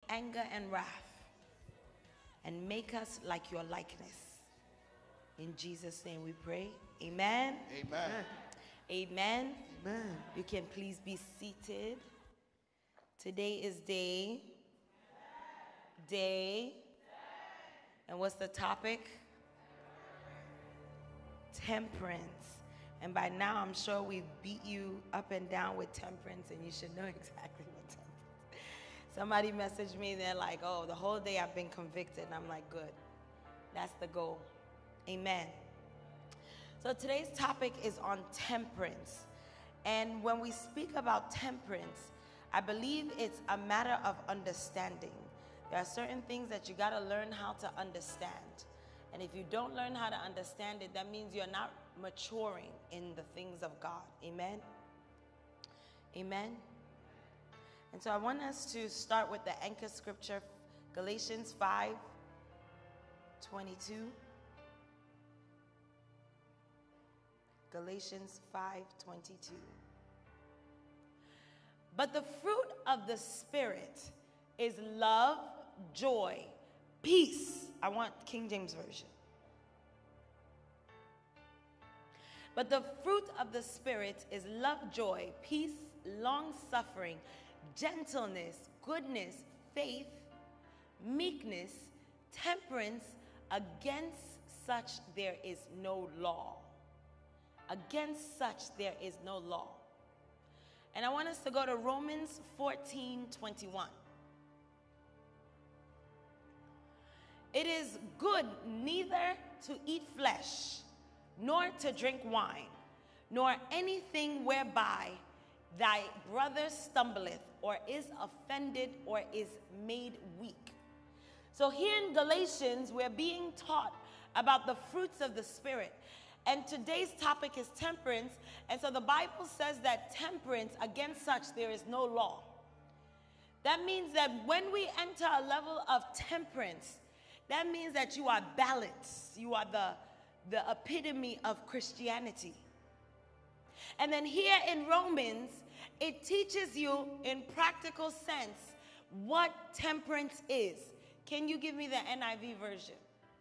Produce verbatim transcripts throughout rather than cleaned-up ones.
anger and wrath, and make us like your likeness. In Jesus' name we pray. Amen. Amen. Amen. Amen. You can please be seated. Today is day. Day. And what's the topic? Temperance. And by now, I'm sure we've beat you up and down with temperance, and you should know exactly what temperance. Somebody messaged me, they're like, oh, the whole day I've been convicted. And I'm like, good. That's the goal. Amen. So today's topic is on temperance. And when we speak about temperance, I believe it's a matter of understanding. There are certain things that you got to learn how to understand. And if you don't learn how to understand it, that means you're not maturing in the things of God. Amen? Amen? And so I want us to start with the anchor scripture, Galatians five twenty-two. Galatians five twenty-two. But the fruit of the Spirit is love, joy, peace. I want King James Version. But the fruit of the Spirit is love, joy, peace, long-suffering, gentleness, goodness, faith, meekness, temperance. Against such there is no law. Against such there is no law. And I want us to go to Romans fourteen twenty-one. It is good neither to eat flesh, nor to drink wine, nor anything whereby thy brother stumbleth, or is offended, or is made weak. So here in Galatians, we're being taught about the fruits of the Spirit. And today's topic is temperance. And so the Bible says that temperance, against such there is no law. That means that when we enter a level of temperance, that means that you are balanced. You are the, the epitome of Christianity. And then here in Romans, it teaches you in practical sense what temperance is. Can you give me the N I V version?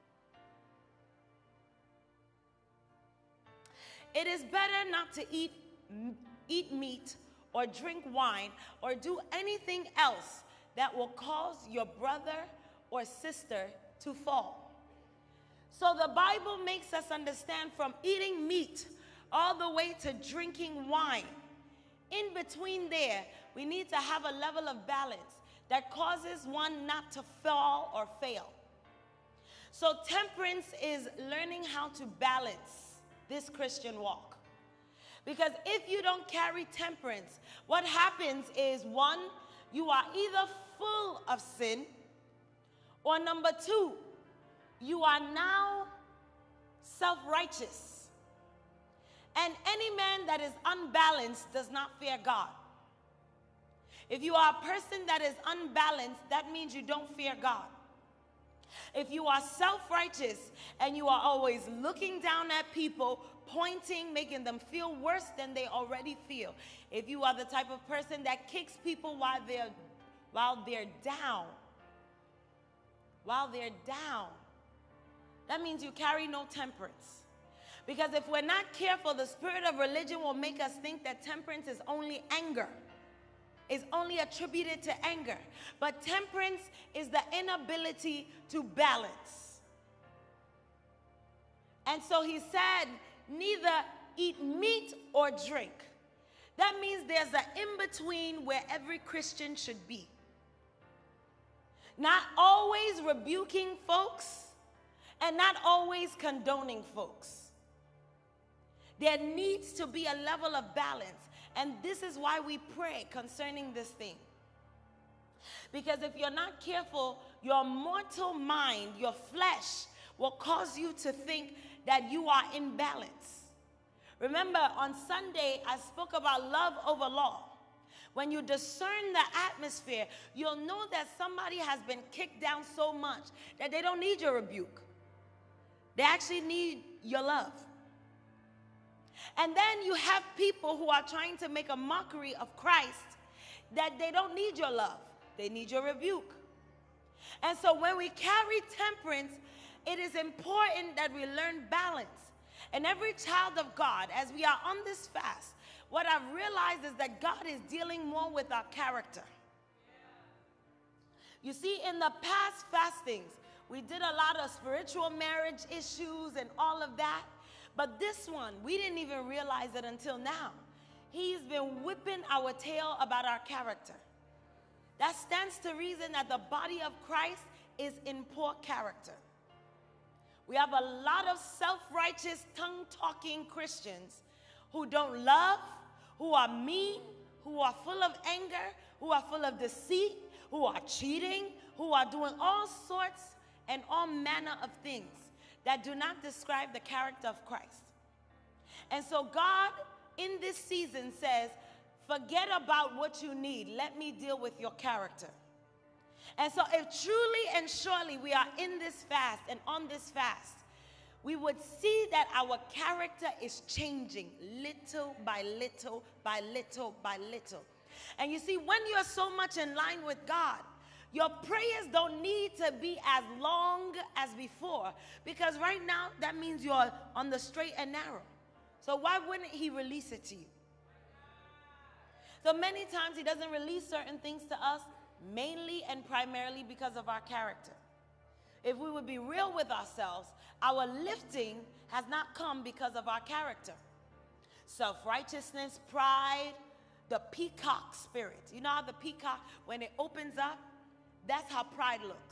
It is better not to eat, eat meat or drink wine or do anything else that will cause your brother or sister to fall. So the Bible makes us understand from eating meat all the way to drinking wine. In between there, we need to have a level of balance that causes one not to fall or fail. So temperance is learning how to balance this Christian walk. Because if you don't carry temperance, what happens is, one, you are either full of sin, or number two, you are now self-righteous. And any man that is unbalanced does not fear God. If you are a person that is unbalanced, that means you don't fear God. If you are self-righteous and you are always looking down at people, pointing, making them feel worse than they already feel. If you are the type of person that kicks people while they're, while they're down, while they're down, that means you carry no temperance. Because if we're not careful, the spirit of religion will make us think that temperance is only anger. Is only attributed to anger. But temperance is the inability to balance. And so he said, neither eat meat or drink. That means there's an in-between where every Christian should be. Not always rebuking folks and not always condoning folks. There needs to be a level of balance. And this is why we pray concerning this thing. Because if you're not careful, your mortal mind, your flesh, will cause you to think that you are in balance. Remember, on Sunday, I spoke about love over law. When you discern the atmosphere, you'll know that somebody has been kicked down so much that they don't need your rebuke. They actually need your love. And then you have people who are trying to make a mockery of Christ, that they don't need your love. They need your rebuke. And so when we carry temperance, it is important that we learn balance. And every child of God, as we are on this fast, what I've realized is that God is dealing more with our character. You see, in the past fastings, we did a lot of spiritual marriage issues and all of that. But this one, we didn't even realize it until now. He's been whipping our tail about our character. That stands to reason that the body of Christ is in poor character. We have a lot of self-righteous, tongue-talking Christians who don't love, who are mean, who are full of anger, who are full of deceit, who are cheating, who are doing all sorts and all manner of things that do not describe the character of Christ. And so God, in this season, says, forget about what you need. Let me deal with your character. And so if truly and surely we are in this fast and on this fast, we would see that our character is changing little by little by little by little. And you see, when you're so much in line with God, your prayers don't need to be as long as before, because right now that means you're on the straight and narrow. So why wouldn't he release it to you? So many times he doesn't release certain things to us mainly and primarily because of our character. If we would be real with ourselves, our lifting has not come because of our character. Self-righteousness, pride, the peacock spirit. You know how the peacock, when it opens up, that's how pride looks.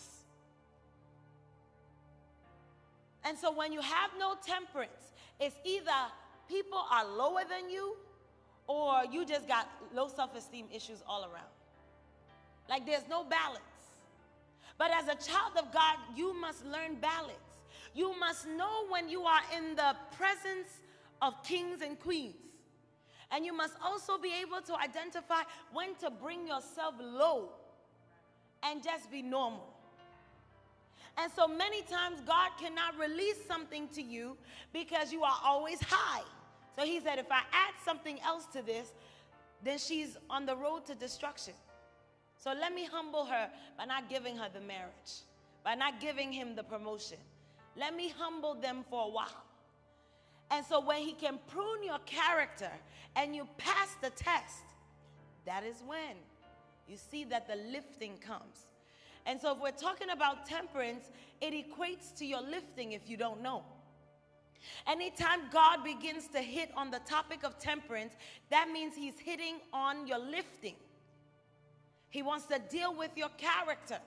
And so when you have no temperance, it's either people are lower than you or you just got low self-esteem issues all around. Like there's no balance. But as a child of God, you must learn balance. You must know when you are in the presence of kings and queens. And you must also be able to identify when to bring yourself low and just be normal. And so many times God cannot release something to you because you are always high. So he said, if I add something else to this, then she's on the road to destruction. So let me humble her by not giving her the marriage, by not giving him the promotion. Let me humble them for a while. And so when he can prune your character and you pass the test, that is when you see that the lifting comes. And so if we're talking about temperance, it equates to your lifting if you don't know. Anytime God begins to hit on the topic of temperance, that means he's hitting on your lifting. He wants to deal with your character.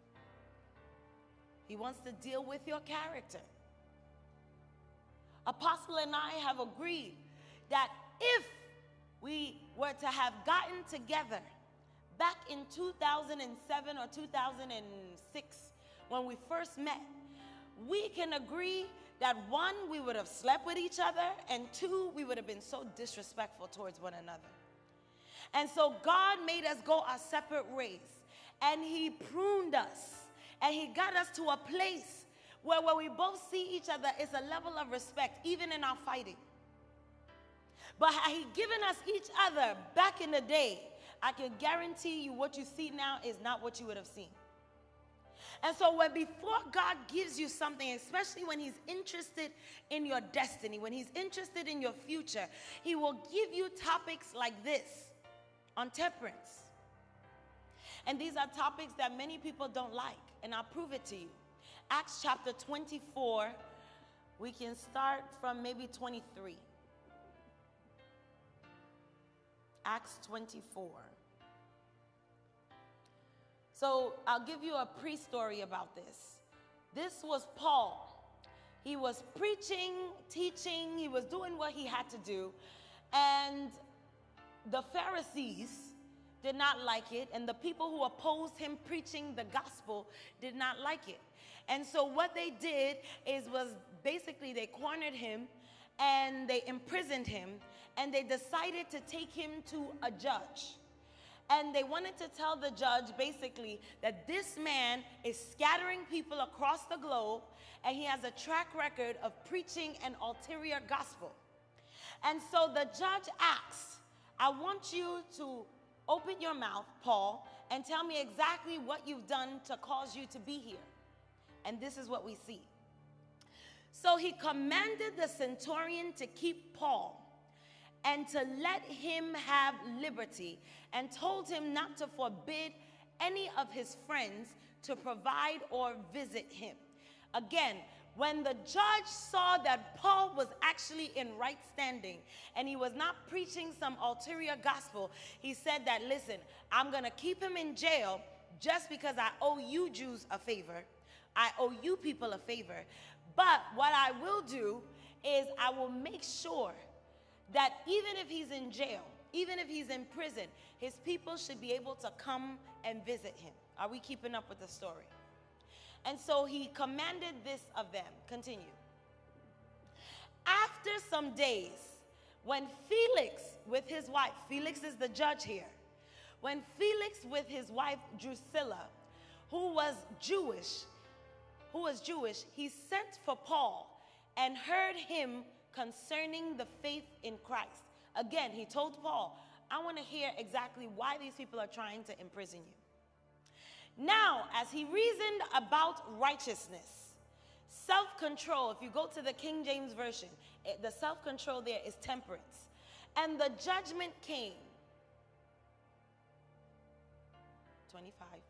He wants to deal with your character. Apostle and I have agreed that if we were to have gotten together back in two thousand seven or two thousand six when we first met, we can agree that one, we would have slept with each other, and two, we would have been so disrespectful towards one another. And so God made us go our separate ways, and he pruned us, and he got us to a place where when we both see each other, it's a level of respect, even in our fighting. But had he given us each other back in the day, I can guarantee you what you see now is not what you would have seen. And so when before God gives you something, especially when he's interested in your destiny, when he's interested in your future, he will give you topics like this on temperance. And these are topics that many people don't like, and I'll prove it to you. Acts chapter twenty-four, we can start from maybe twenty-three. Acts twenty-four. So I'll give you a pre-story about this. This was Paul. He was preaching, teaching, he was doing what he had to do. And the Pharisees did not like it, and the people who opposed him preaching the gospel did not like it. And so what they did is was basically they cornered him and they imprisoned him, and they decided to take him to a judge. And they wanted to tell the judge basically that this man is scattering people across the globe, and he has a track record of preaching an ulterior gospel. And so the judge asks, I want you to open your mouth, Paul, and tell me exactly what you've done to cause you to be here. And this is what we see. So he commanded the centurion to keep Paul and to let him have liberty, and told him not to forbid any of his friends to provide or visit him. Again, when the judge saw that Paul was actually in right standing and he was not preaching some ulterior gospel, he said that, listen, I'm going to keep him in jail just because I owe you Jews a favor. I owe you people a favor. But what I will do is I will make sure that even if he's in jail, even if he's in prison, his people should be able to come and visit him. Are we keeping up with the story? And so he commanded this of them. Continue. After some days, when Felix with his wife, Felix is the judge here, when Felix with his wife Drusilla, who was Jewish, who was Jewish, he sent for Paul and heard him concerning the faith in Christ. Again, he told Paul, I want to hear exactly why these people are trying to imprison you. Now, as he reasoned about righteousness, self-control, if you go to the King James Version, it, the self-control there is temperance. And the judgment came. twenty-five.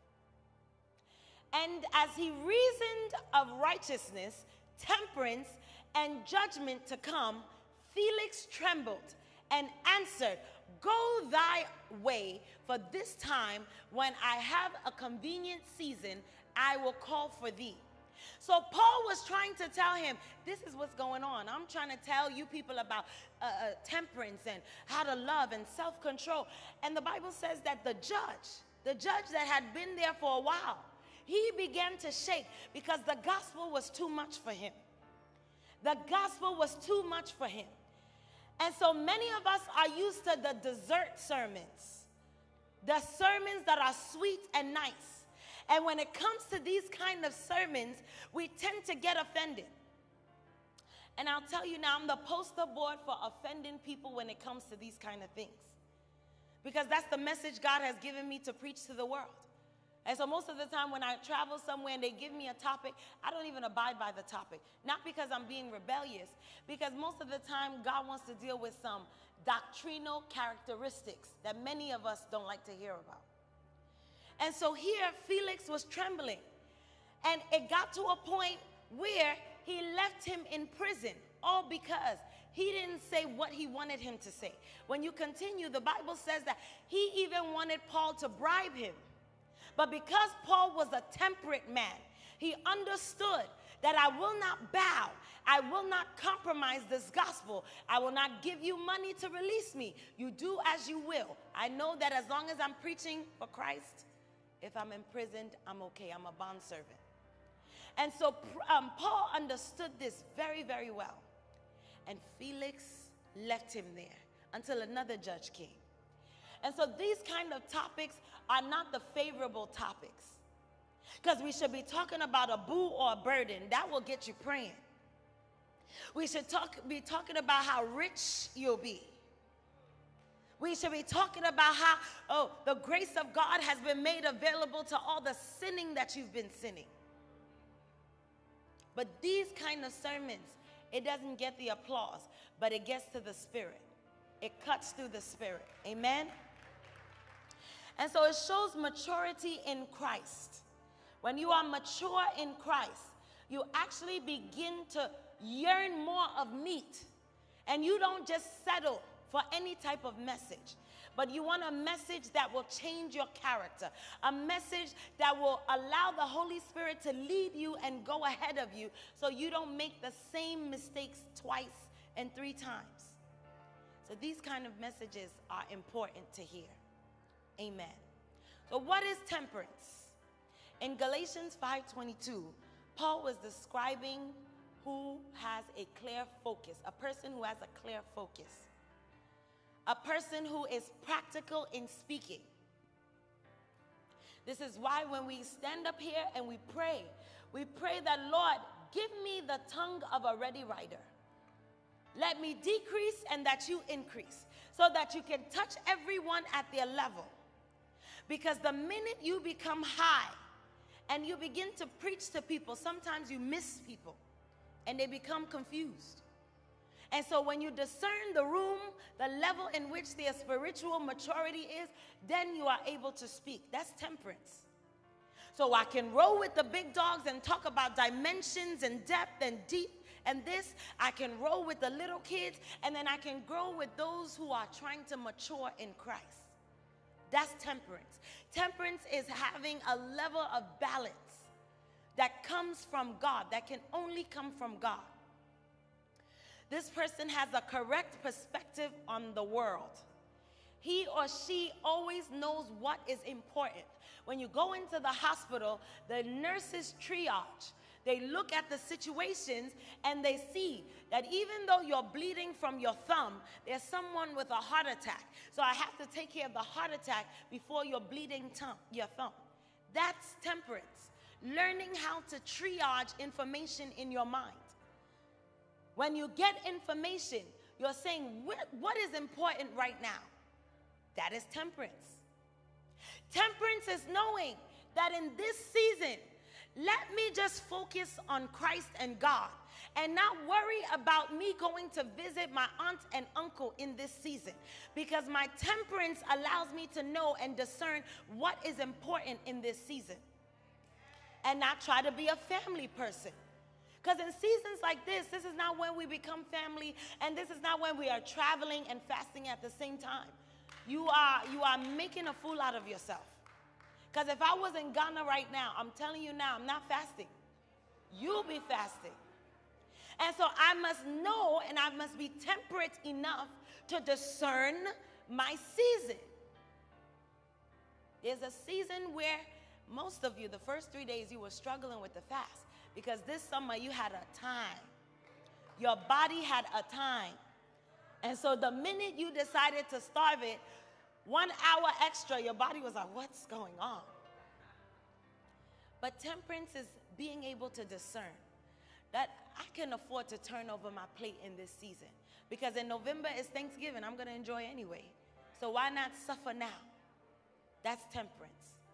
And as he reasoned of righteousness, temperance, and judgment to come, Felix trembled and answered, go thy way, for this time, when I have a convenient season, I will call for thee. So Paul was trying to tell him, this is what's going on. I'm trying to tell you people about uh, uh, temperance and how to love and self-control. And the Bible says that the judge, the judge that had been there for a while, he began to shake because the gospel was too much for him. The gospel was too much for him. And so many of us are used to the dessert sermons, the sermons that are sweet and nice. And when it comes to these kind of sermons, we tend to get offended. And I'll tell you now, I'm the poster board for offending people when it comes to these kind of things. Because that's the message God has given me to preach to the world. And so most of the time when I travel somewhere and they give me a topic, I don't even abide by the topic. Not because I'm being rebellious, because most of the time God wants to deal with some doctrinal characteristics that many of us don't like to hear about. And so here Felix was trembling. And it got to a point where he left him in prison, all because he didn't say what he wanted him to say. When you continue, the Bible says that he even wanted Paul to bribe him. But because Paul was a temperate man, he understood that I will not bow. I will not compromise this gospel. I will not give you money to release me. You do as you will. I know that as long as I'm preaching for Christ, if I'm imprisoned, I'm okay. I'm a bondservant. And so um, Paul understood this very, very well. And Felix left him there until another judge came. And so these kind of topics are not the favorable topics. Because we should be talking about a boo or a burden. That will get you praying. We should talk, be talking about how rich you'll be. We should be talking about how, oh, the grace of God has been made available to all the sinning that you've been sinning. But these kind of sermons, it doesn't get the applause, but it gets to the spirit. It cuts through the spirit. Amen? And so it shows maturity in Christ. When you are mature in Christ, you actually begin to yearn more of meat. And you don't just settle for any type of message, but you want a message that will change your character, a message that will allow the Holy Spirit to lead you and go ahead of you so you don't make the same mistakes twice and three times. So these kind of messages are important to hear. Amen. So what is temperance? In Galatians five twenty-two, Paul was describing who has a clear focus, a person who has a clear focus, a person who is practical in speaking. This is why when we stand up here and we pray, we pray that, Lord, give me the tongue of a ready writer. Let me decrease and that you increase, so that you can touch everyone at their level. Because the minute you become high and you begin to preach to people, sometimes you miss people and they become confused. And so when you discern the room, the level in which their spiritual maturity is, then you are able to speak. That's temperance. So I can roll with the big dogs and talk about dimensions and depth and deep and this. I can roll with the little kids, and then I can grow with those who are trying to mature in Christ. That's temperance. Temperance is having a level of balance that comes from God, that can only come from God. This person has a correct perspective on the world. He or she always knows what is important. When you go into the hospital, the nurses triage. They look at the situations and they see that even though you're bleeding from your thumb, there's someone with a heart attack. So I have to take care of the heart attack before your bleeding thumb, your thumb. That's temperance. Learning how to triage information in your mind. When you get information, you're saying, what is important right now? That is temperance. Temperance is knowing that in this season, let me just focus on Christ and God and not worry about me going to visit my aunt and uncle in this season, because my temperance allows me to know and discern what is important in this season and not try to be a family person. Because in seasons like this, this is not when we become family, and this is not when we are traveling and fasting at the same time. You are, you are making a fool out of yourself. Because if I was in Ghana right now, I'm telling you now, I'm not fasting. You'll be fasting. And so I must know, and I must be temperate enough to discern my season. There's a season where most of you, the first three days, you were struggling with the fast. Because this summer you had a time. Your body had a time. And so the minute you decided to starve it, one hour extra, your body was like, what's going on? But temperance is being able to discern that I can afford to turn over my plate in this season. Because in November is Thanksgiving. I'm going to enjoy anyway. So why not suffer now? That's temperance.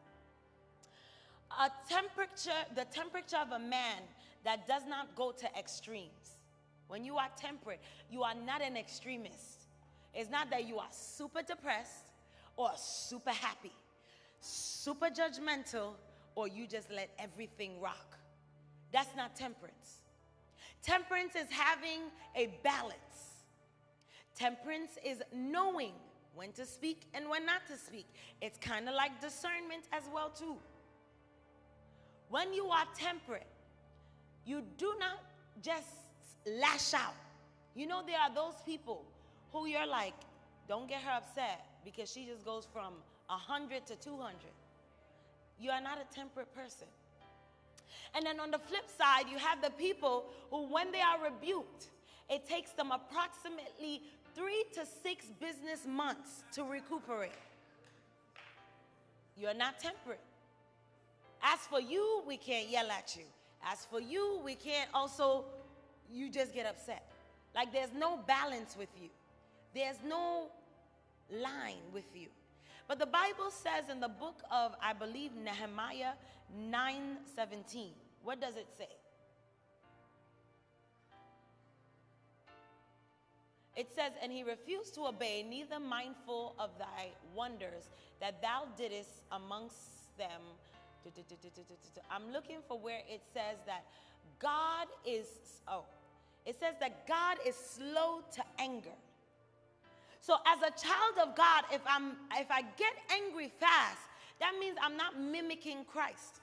A temperature, the temperature of a man that does not go to extremes. When you are temperate, you are not an extremist. It's not that you are super depressed or super happy, super judgmental, or you just let everything rock. That's not temperance. Temperance is having a balance. Temperance is knowing when to speak and when not to speak. It's kind of like discernment as well too. When you are temperate, you do not just lash out. You know, there are those people who you're like, don't get her upset because she just goes from one hundred to two hundred. You are not a temperate person. And then on the flip side, you have the people who, when they are rebuked, it takes them approximately three to six business months to recuperate. You are not temperate. As for you, we can't yell at you. As for you, we can't also, you just get upset. Like there's no balance with you. There's no line with you. But the Bible says in the book of, I believe, Nehemiah nine seventeen. What does it say? It says, and he refused to obey, neither mindful of thy wonders that thou didst amongst them. I'm looking for where it says that God is, oh, it says that God is slow to anger. So as a child of God, if I'm if I get angry fast, that means I'm not mimicking Christ.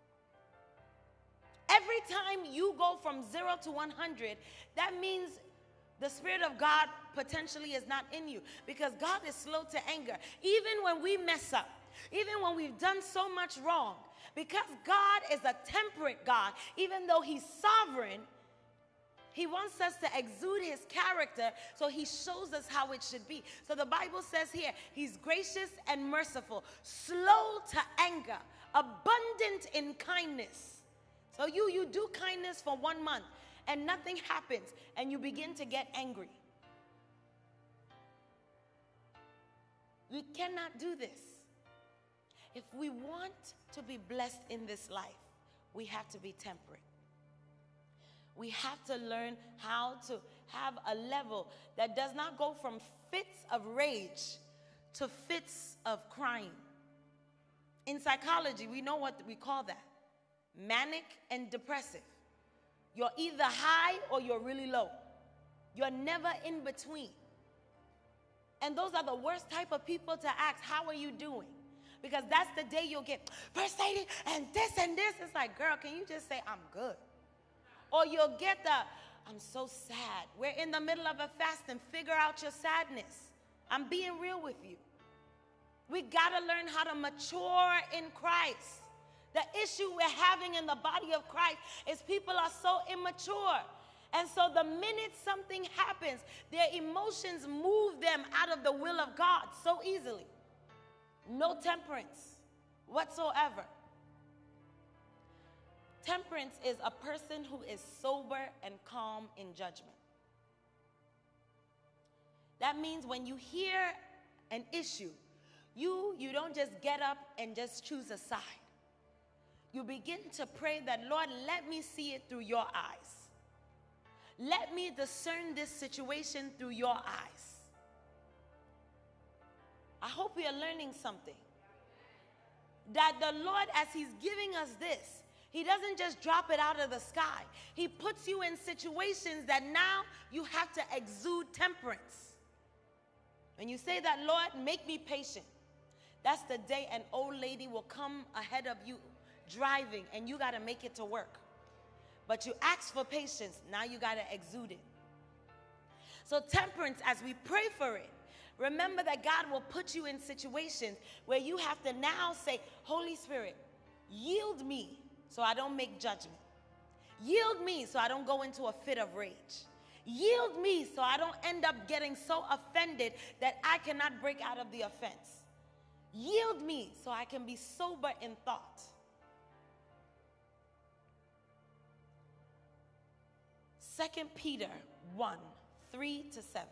Every time you go from zero to one hundred, that means the Spirit of God potentially is not in you, because God is slow to anger. Even when we mess up, even when we've done so much wrong, because God is a temperate God, even though he's sovereign, he wants us to exude his character, so he shows us how it should be. So the Bible says here, he's gracious and merciful, slow to anger, abundant in kindness. So you, you do kindness for one month, and nothing happens, and you begin to get angry. We cannot do this. If we want to be blessed in this life, we have to be temperate. We have to learn how to have a level that does not go from fits of rage to fits of crying. In psychology, we know what we call that. Manic and depressive. You're either high or you're really low. You're never in between. And those are the worst type of people to ask, how are you doing? Because that's the day you'll get, First Lady, and this and this. It's like, girl, can you just say, I'm good? Or you'll get the, I'm so sad. We're in the middle of a fast and figure out your sadness. I'm being real with you. We got to learn how to mature in Christ. The issue we're having in the body of Christ is people are so immature. And so the minute something happens, their emotions move them out of the will of God so easily. No temperance whatsoever. Temperance is a person who is sober and calm in judgment. That means when you hear an issue, you, you don't just get up and just choose a side. You begin to pray that, Lord, let me see it through your eyes. Let me discern this situation through your eyes. I hope we are learning something. That the Lord, as he's giving us this, he doesn't just drop it out of the sky. He puts you in situations that now you have to exude temperance. When you say that, Lord, make me patient, that's the day an old lady will come ahead of you driving and you got to make it to work. But you ask for patience, now you got to exude it. So temperance, as we pray for it, remember that God will put you in situations where you have to now say, Holy Spirit, yield me so I don't make judgment. Yield me so I don't go into a fit of rage. Yield me so I don't end up getting so offended that I cannot break out of the offense. Yield me so I can be sober in thought. Second Peter one, three to seven.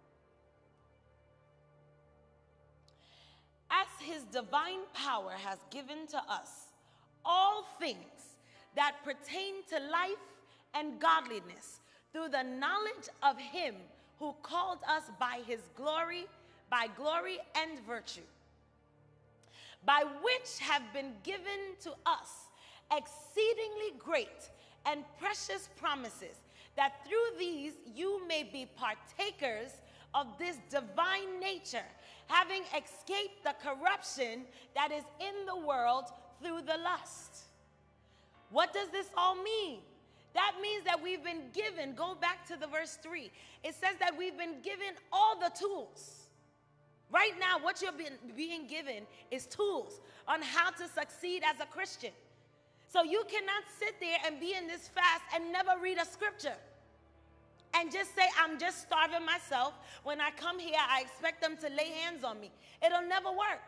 As his divine power has given to us all things that pertain to life and godliness through the knowledge of him who called us by his glory, by glory and virtue, by which have been given to us exceedingly great and precious promises, that through these you may be partakers of this divine nature, having escaped the corruption that is in the world through the lust. What does this all mean? That means that we've been given, go back to the verse three. It says that we've been given all the tools. Right now, what you're being, being given is tools on how to succeed as a Christian. So you cannot sit there and be in this fast and never read a scripture and just say, I'm just starving myself. When I come here, I expect them to lay hands on me. It'll never work.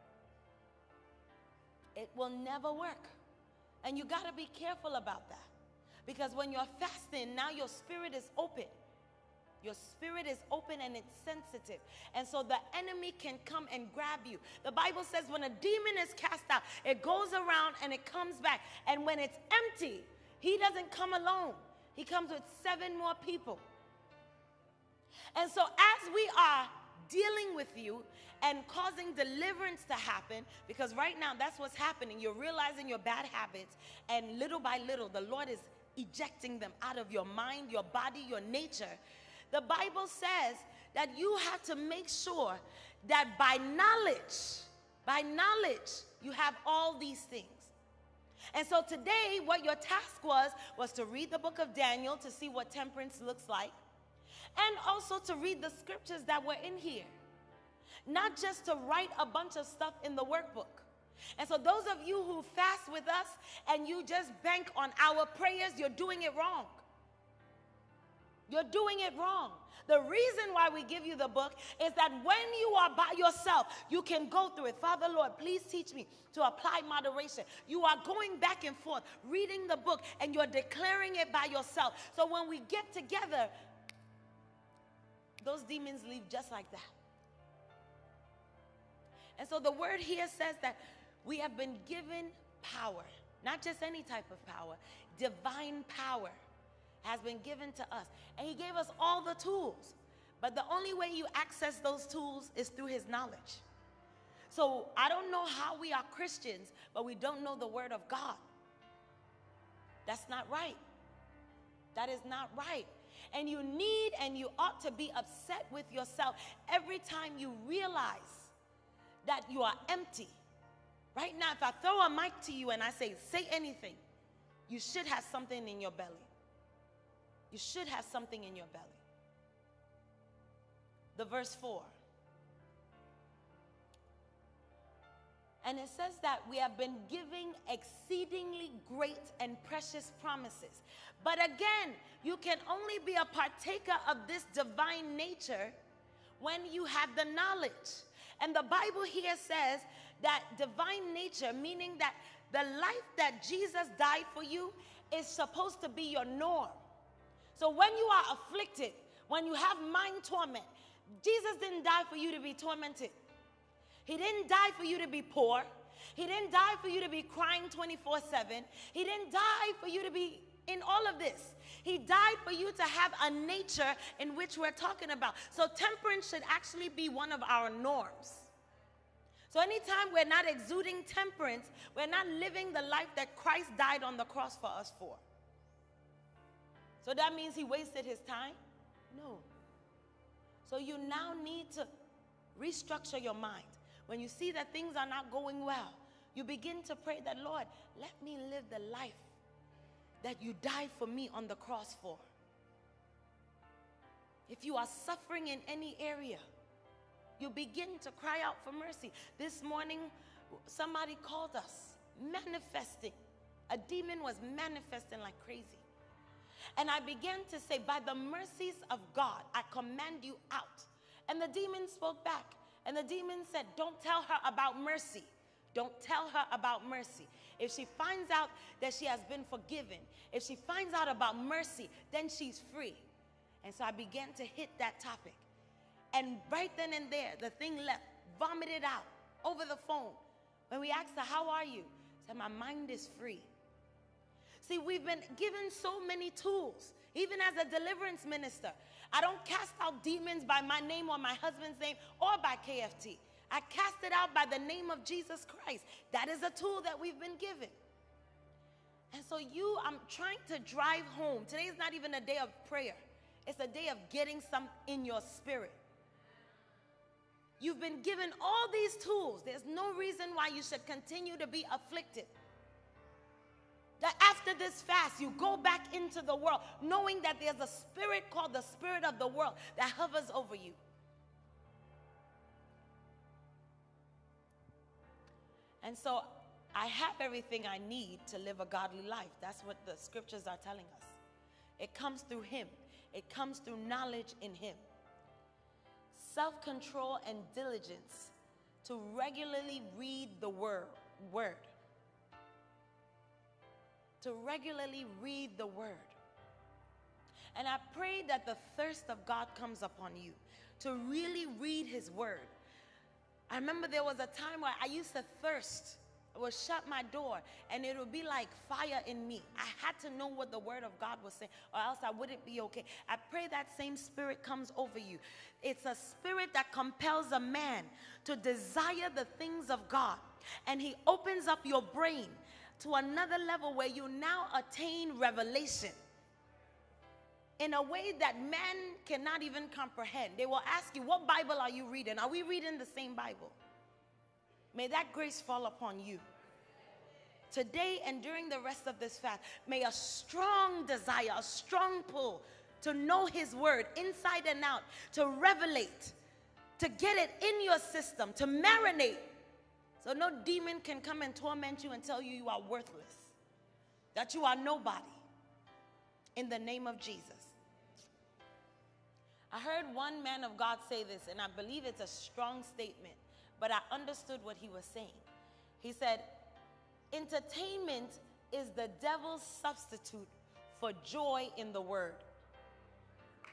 It will never work. And you got to be careful about that. Because when you're fasting, now your spirit is open. Your spirit is open and it's sensitive. And so the enemy can come and grab you. The Bible says when a demon is cast out, it goes around and it comes back. And when it's empty, he doesn't come alone. He comes with seven more people. And so as we are dealing with you and causing deliverance to happen, because right now that's what's happening. You're realizing your bad habits, and little by little, the Lord is ejecting them out of your mind, your body, your nature. The Bible says that you have to make sure that by knowledge, by knowledge, you have all these things. And so today, what your task was, was to read the book of Daniel to see what temperance looks like, and also to read the scriptures that were in here. Not just to write a bunch of stuff in the workbook. And so those of you who fast with us and you just bank on our prayers, you're doing it wrong. You're doing it wrong. The reason why we give you the book is that when you are by yourself, you can go through it. Father, Lord, please teach me to apply moderation. You are going back and forth, reading the book, and you're declaring it by yourself. So when we get together, those demons leave just like that. And so the word here says that We have been given power, not just any type of power. Divine power has been given to us. And he gave us all the tools. But the only way you access those tools is through his knowledge. So I don't know how we are Christians, but we don't know the word of God. That's not right. That is not right. And you need and you ought to be upset with yourself every time you realize that you are empty. Right now, if I throw a mic to you and I say, say anything, you should have something in your belly. You should have something in your belly. The verse four. And it says that we have been giving exceedingly great and precious promises. But again, you can only be a partaker of this divine nature when you have the knowledge. And the Bible here says that divine nature, meaning that the life that Jesus died for you, is supposed to be your norm. So when you are afflicted, when you have mind torment, Jesus didn't die for you to be tormented. He didn't die for you to be poor. He didn't die for you to be crying twenty-four seven. He didn't die for you to be in all of this. He died for you to have a nature in which we're talking about. So temperance should actually be one of our norms. So anytime we're not exuding temperance, we're not living the life that Christ died on the cross for us for. So that means he wasted his time? No. So you now need to restructure your mind. When you see that things are not going well, you begin to pray that, Lord, let me live the life that you died for me on the cross for. If you are suffering in any area, you begin to cry out for mercy. This morning, somebody called us, manifesting. A demon was manifesting like crazy. And I began to say, by the mercies of God, I command you out. And the demon spoke back. And the demon said, don't tell her about mercy. Don't tell her about mercy. If she finds out that she has been forgiven, if she finds out about mercy, then she's free. And so I began to hit that topic. And right then and there, the thing left, vomited out over the phone. When we asked her, how are you? She said, my mind is free. See, we've been given so many tools, even as a deliverance minister. I don't cast out demons by my name or my husband's name or by K F T. I cast it out by the name of Jesus Christ. That is a tool that we've been given. And so you, I'm trying to drive home. Today is not even a day of prayer. It's a day of getting some in your spirit. You've been given all these tools. There's no reason why you should continue to be afflicted. That after this fast, you go back into the world, knowing that there's a spirit called the spirit of the world that hovers over you. And so I have everything I need to live a godly life. That's what the scriptures are telling us. It comes through him. It comes through knowledge in him. Self-control and diligence to regularly read the word. word. To regularly read the word. And I pray that the thirst of God comes upon you to really read his word. I remember there was a time where I used to thirst. I would shut my door and it would be like fire in me. I had to know what the word of God was saying, or else I wouldn't be okay. I pray that same spirit comes over you. It's a spirit that compels a man to desire the things of God. And he opens up your brain to another level where you now attain revelation in a way that man cannot even comprehend. They will ask you, what Bible are you reading? Are we reading the same Bible? May that grace fall upon you. Today and during the rest of this fast, may a strong desire, a strong pull to know his word inside and out, to revelate, to get it in your system, to marinate. So no demon can come and torment you and tell you you are worthless, that you are nobody. In the name of Jesus. I heard one man of God say this, and I believe it's a strong statement, but I understood what he was saying. He said, entertainment is the devil's substitute for joy in the word.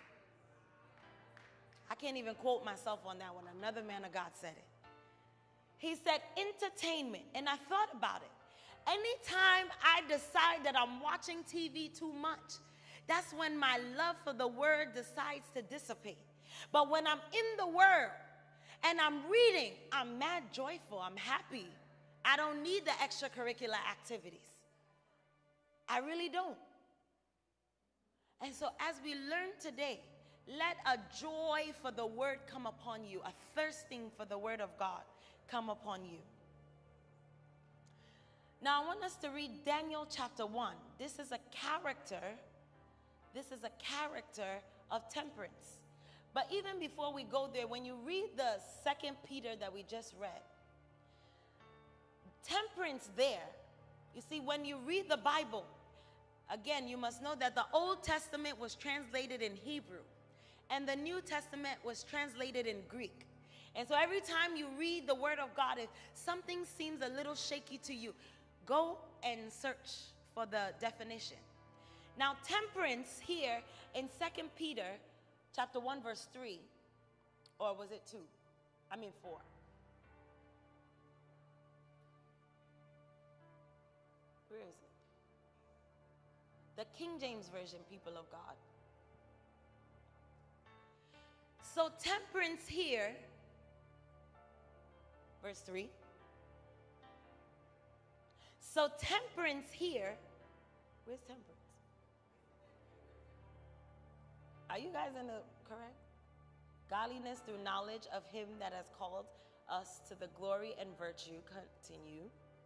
I can't even quote myself on that one. Another man of God said it. He said entertainment. And I thought about it. Anytime I decide that I'm watching T V too much, that's when my love for the word decides to dissipate. But when I'm in the word and I'm reading, I'm mad joyful, I'm happy. I don't need the extracurricular activities. I really don't. And so as we learn today, let a joy for the word come upon you, a thirsting for the word of God come upon you. Now I want us to read Daniel chapter one. This is a character, this is a character of temperance. But even before we go there, when you read the Second Peter that we just read, temperance there, you see, when you read the Bible, again, you must know that the Old Testament was translated in Hebrew, and the New Testament was translated in Greek. And so every time you read the Word of God, if something seems a little shaky to you, go and search for the definition. Now, temperance here in Second Peter chapter one, verse three, or was it two? I mean four. Where is it? The King James Version, people of God. So temperance here, verse three. So temperance here, where's temperance? Are you guys in the correct? Godliness through knowledge of him that has called us to the glory and virtue, continue,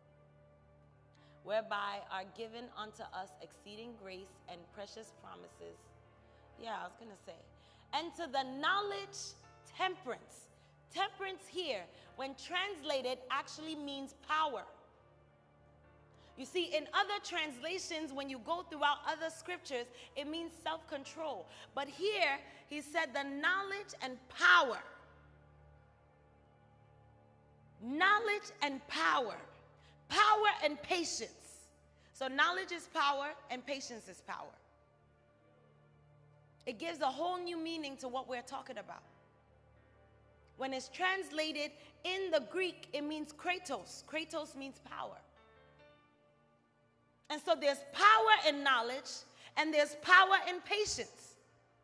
whereby are given unto us exceeding grace and precious promises. Yeah, I was going to say. And to the knowledge, temperance. Temperance here, when translated, actually means power. You see, in other translations, when you go throughout other scriptures, it means self-control. But here, he said the knowledge and power. Knowledge and power. Power and patience. So knowledge is power and patience is power. It gives a whole new meaning to what we're talking about. When it's translated in the Greek, it means kratos. Kratos means power. And so there's power in knowledge and there's power in patience.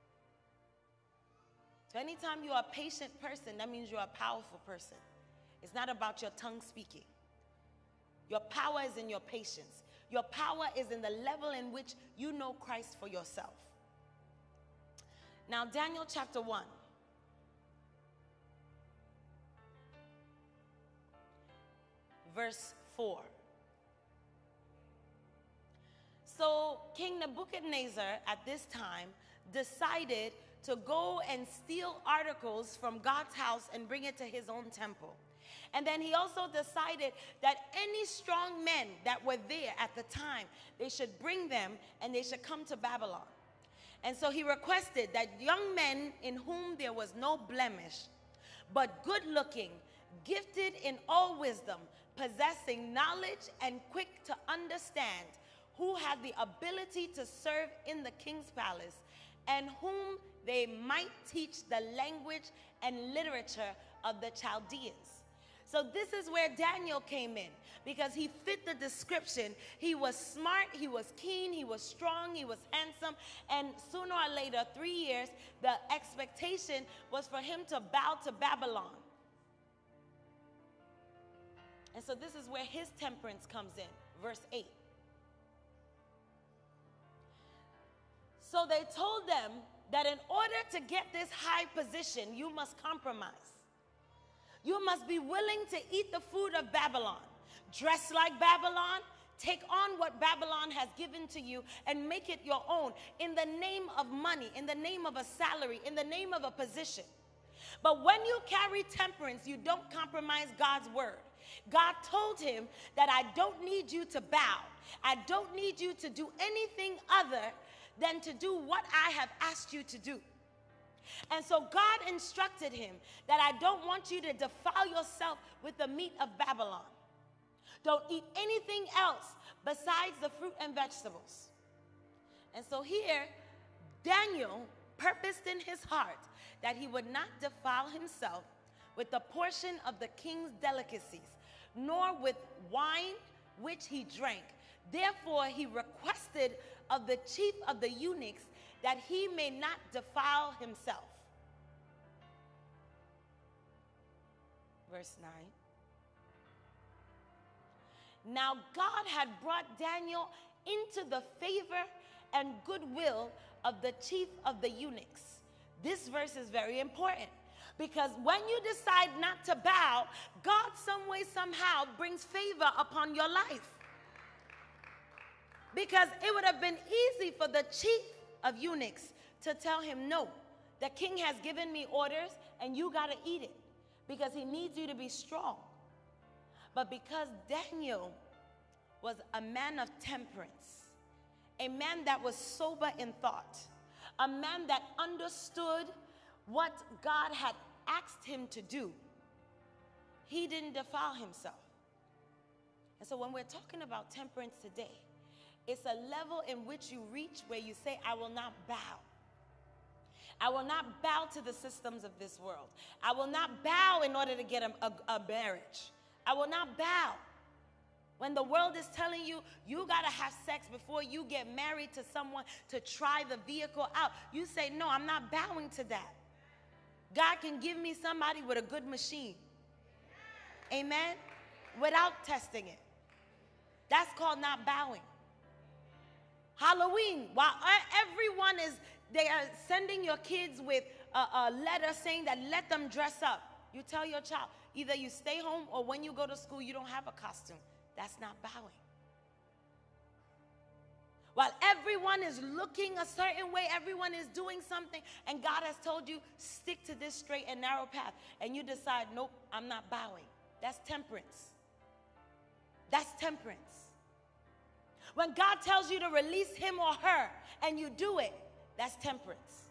So anytime you're a patient person, that means you're a powerful person. It's not about your tongue speaking. Your power is in your patience. Your power is in the level in which you know Christ for yourself. Now, Daniel chapter one. Verse four. So King Nebuchadnezzar at this time decided to go and steal articles from God's house and bring it to his own temple. And then he also decided that any strong men that were there at the time, they should bring them and they should come to Babylon. And so he requested that young men in whom there was no blemish, but good looking, gifted in all wisdom, possessing knowledge and quick to understand, who had the ability to serve in the king's palace, and whom they might teach the language and literature of the Chaldeans. So this is where Daniel came in, because he fit the description. He was smart, he was keen, he was strong, he was handsome, and sooner or later, three years, the expectation was for him to bow to Babylon. And so this is where his temperance comes in, verse eight. So they told them that in order to get this high position, you must compromise. You must be willing to eat the food of Babylon, dress like Babylon, take on what Babylon has given to you and make it your own in the name of money, in the name of a salary, in the name of a position. But when you carry temperance, you don't compromise God's word. God told him that I don't need you to bow. I don't need you to do anything other than to do what I have asked you to do. And so God instructed him that I don't want you to defile yourself with the meat of Babylon. Don't eat anything else besides the fruit and vegetables. And so here, Daniel purposed in his heart that he would not defile himself with the portion of the king's delicacies, nor with wine which he drank. Therefore he requested of the chief of the eunuchs that he may not defile himself. Verse nine. Now God had brought Daniel into the favor and goodwill of the chief of the eunuchs. This verse is very important, because when you decide not to bow, God some way, somehow brings favor upon your life. Because it would have been easy for the chief of eunuchs to tell him, no, the king has given me orders and you got to eat it, because he needs you to be strong. But because Daniel was a man of temperance, a man that was sober in thought, a man that understood what God had asked him to do, he didn't defile himself. And so when we're talking about temperance today, it's a level in which you reach where you say, I will not bow. I will not bow to the systems of this world. I will not bow in order to get a, a, a marriage. I will not bow. When the world is telling you, you got to have sex before you get married to someone to try the vehicle out, you say, no, I'm not bowing to that. God can give me somebody with a good machine. Amen? Without testing it. That's called not bowing. Halloween, while everyone is, they are sending your kids with a, a letter saying that let them dress up. You tell your child, either you stay home or when you go to school, you don't have a costume. That's not bowing. While everyone is looking a certain way, everyone is doing something, and God has told you, stick to this straight and narrow path, and you decide, nope, I'm not bowing. That's temperance. That's temperance. When God tells you to release him or her, and you do it, that's temperance.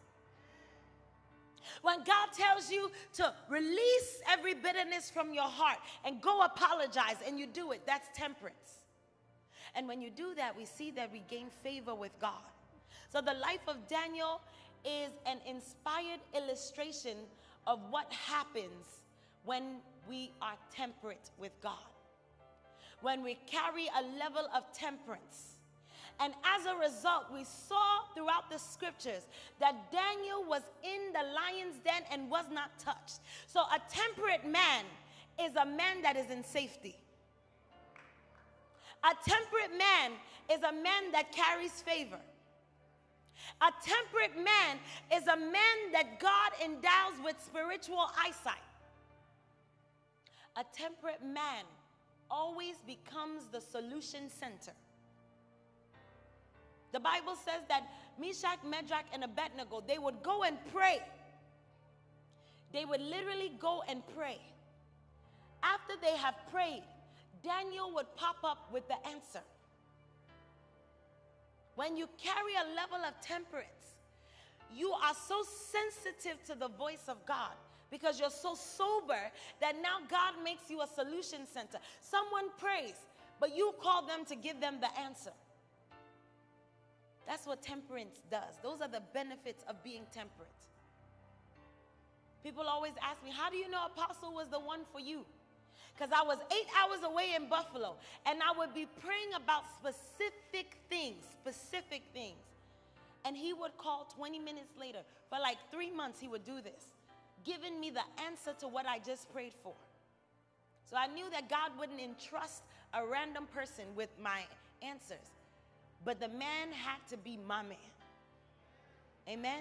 When God tells you to release every bitterness from your heart and go apologize, and you do it, that's temperance. And when you do that, we see that we gain favor with God. So the life of Daniel is an inspired illustration of what happens when we are temperate with God. When we carry a level of temperance. And as a result, we saw throughout the scriptures that Daniel was in the lion's den and was not touched. So a temperate man is a man that is in safety. A temperate man is a man that carries favor. A temperate man is a man that God endows with spiritual eyesight. A temperate man always becomes the solution center. The Bible says that Meshach, Medrak, and Abednego, they would go and pray. They would literally go and pray. After they have prayed, Daniel would pop up with the answer. When you carry a level of temperance, you are so sensitive to the voice of God because you're so sober that now God makes you a solution center. Someone prays, but you call them to give them the answer. That's what temperance does. Those are the benefits of being temperate. People always ask me, how do you know Apostle was the one for you? Because I was eight hours away in Buffalo, and I would be praying about specific things, specific things. And he would call twenty minutes later. For like three months, he would do this, giving me the answer to what I just prayed for. So I knew that God wouldn't entrust a random person with my answers. But the man had to be my man. Amen?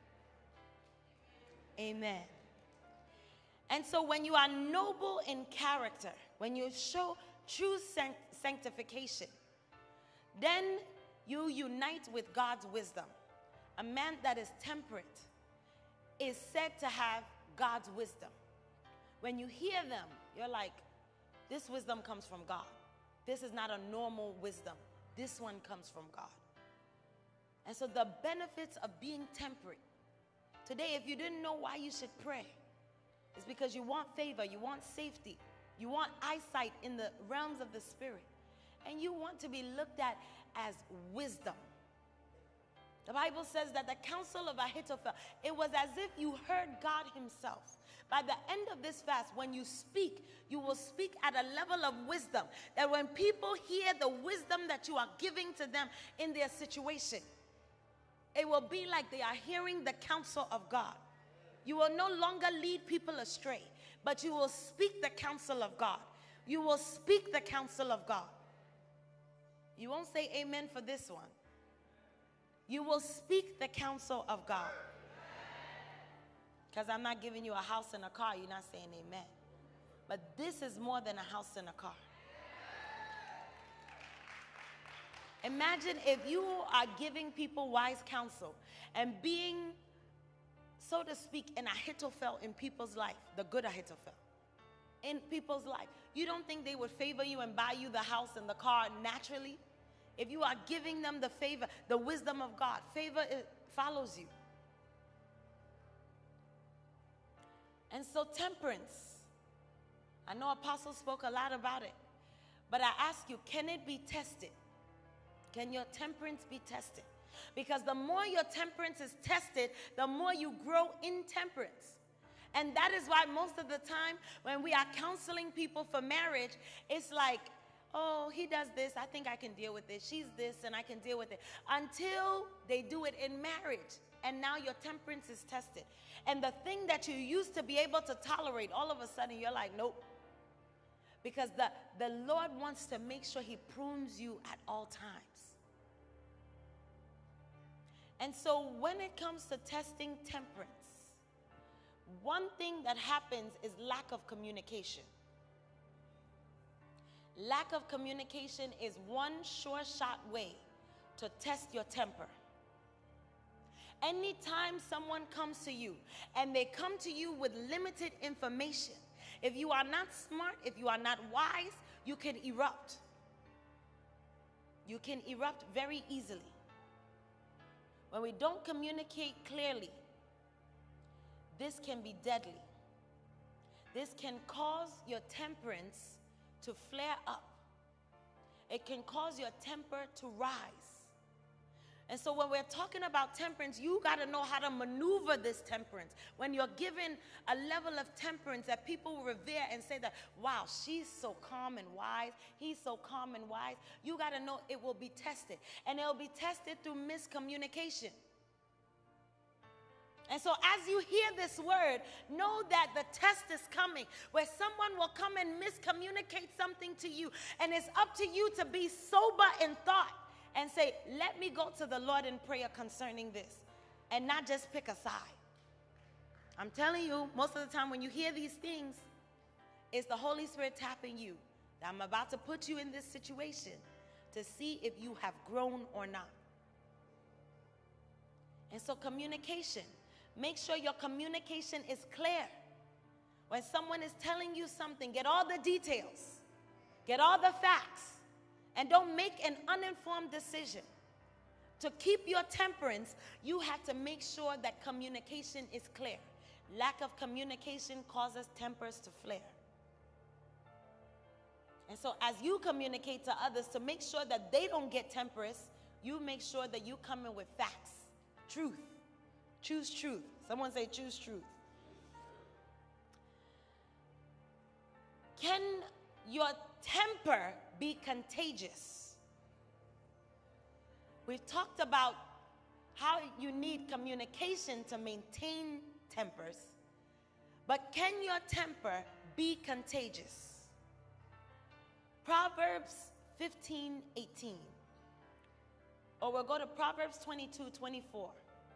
Amen. And so when you are noble in character, when you show true sanctification, then you unite with God's wisdom. A man that is temperate is said to have God's wisdom. When you hear them, you're like, this wisdom comes from God. This is not a normal wisdom. This one comes from God. And so the benefits of being temperate. Today, if you didn't know why you should pray, it's because you want favor, you want safety, you want eyesight in the realms of the spirit, and you want to be looked at as wisdom. The Bible says that the counsel of Ahithophel, it was as if you heard God himself. By the end of this fast, when you speak, you will speak at a level of wisdom that when people hear the wisdom that you are giving to them in their situation, it will be like they are hearing the counsel of God. You will no longer lead people astray, but you will speak the counsel of God. You will speak the counsel of God. You won't say amen for this one. You will speak the counsel of God. Because I'm not giving you a house and a car. You're not saying amen. But this is more than a house and a car. Imagine if you are giving people wise counsel and being, so to speak, an Ahithophel in people's life, the good Ahithophel in people's life. You don't think they would favor you and buy you the house and the car naturally? If you are giving them the favor, the wisdom of God, favor it follows you. And so temperance, I know Apostle spoke a lot about it, but I ask you, can it be tested? Can your temperance be tested? Because the more your temperance is tested, the more you grow in temperance. And that is why most of the time when we are counseling people for marriage, it's like, oh, he does this, I think I can deal with it. She's this, and I can deal with it. Until they do it in marriage. And now your temperance is tested. And the thing that you used to be able to tolerate, all of a sudden you're like, nope. Because the, the Lord wants to make sure he prunes you at all times. And so when it comes to testing temperance, one thing that happens is lack of communication. Lack of communication is one sure shot way to test your temper. Anytime someone comes to you and they come to you with limited information, if you are not smart, if you are not wise, you can erupt. You can erupt very easily. When we don't communicate clearly, this can be deadly. This can cause your temperance to flare up. It can cause your temper to rise. And so when we're talking about temperance, you got to know how to maneuver this temperance. When you're given a level of temperance that people will revere and say that, wow, she's so calm and wise, he's so calm and wise, you got to know it will be tested. And it will be tested through miscommunication. And so as you hear this word, know that the test is coming, where someone will come and miscommunicate something to you. And it's up to you to be sober in thought and say, let me go to the Lord in prayer concerning this, and not just pick a side. I'm telling you, most of the time when you hear these things, it's the Holy Spirit tapping you. I'm about to put you in this situation to see if you have grown or not. And so communication. Make sure your communication is clear. When someone is telling you something, get all the details. Get all the facts. And don't make an uninformed decision. To keep your temperance, you have to make sure that communication is clear. Lack of communication causes tempers to flare. And so as you communicate to others to make sure that they don't get temperance, you make sure that you come in with facts, truth. Choose truth. Someone say choose truth. Can your temper be contagious? We've talked about how you need communication to maintain tempers, but can your temper be contagious? Proverbs fifteen eighteen. Or we'll go to Proverbs twenty-two twenty-four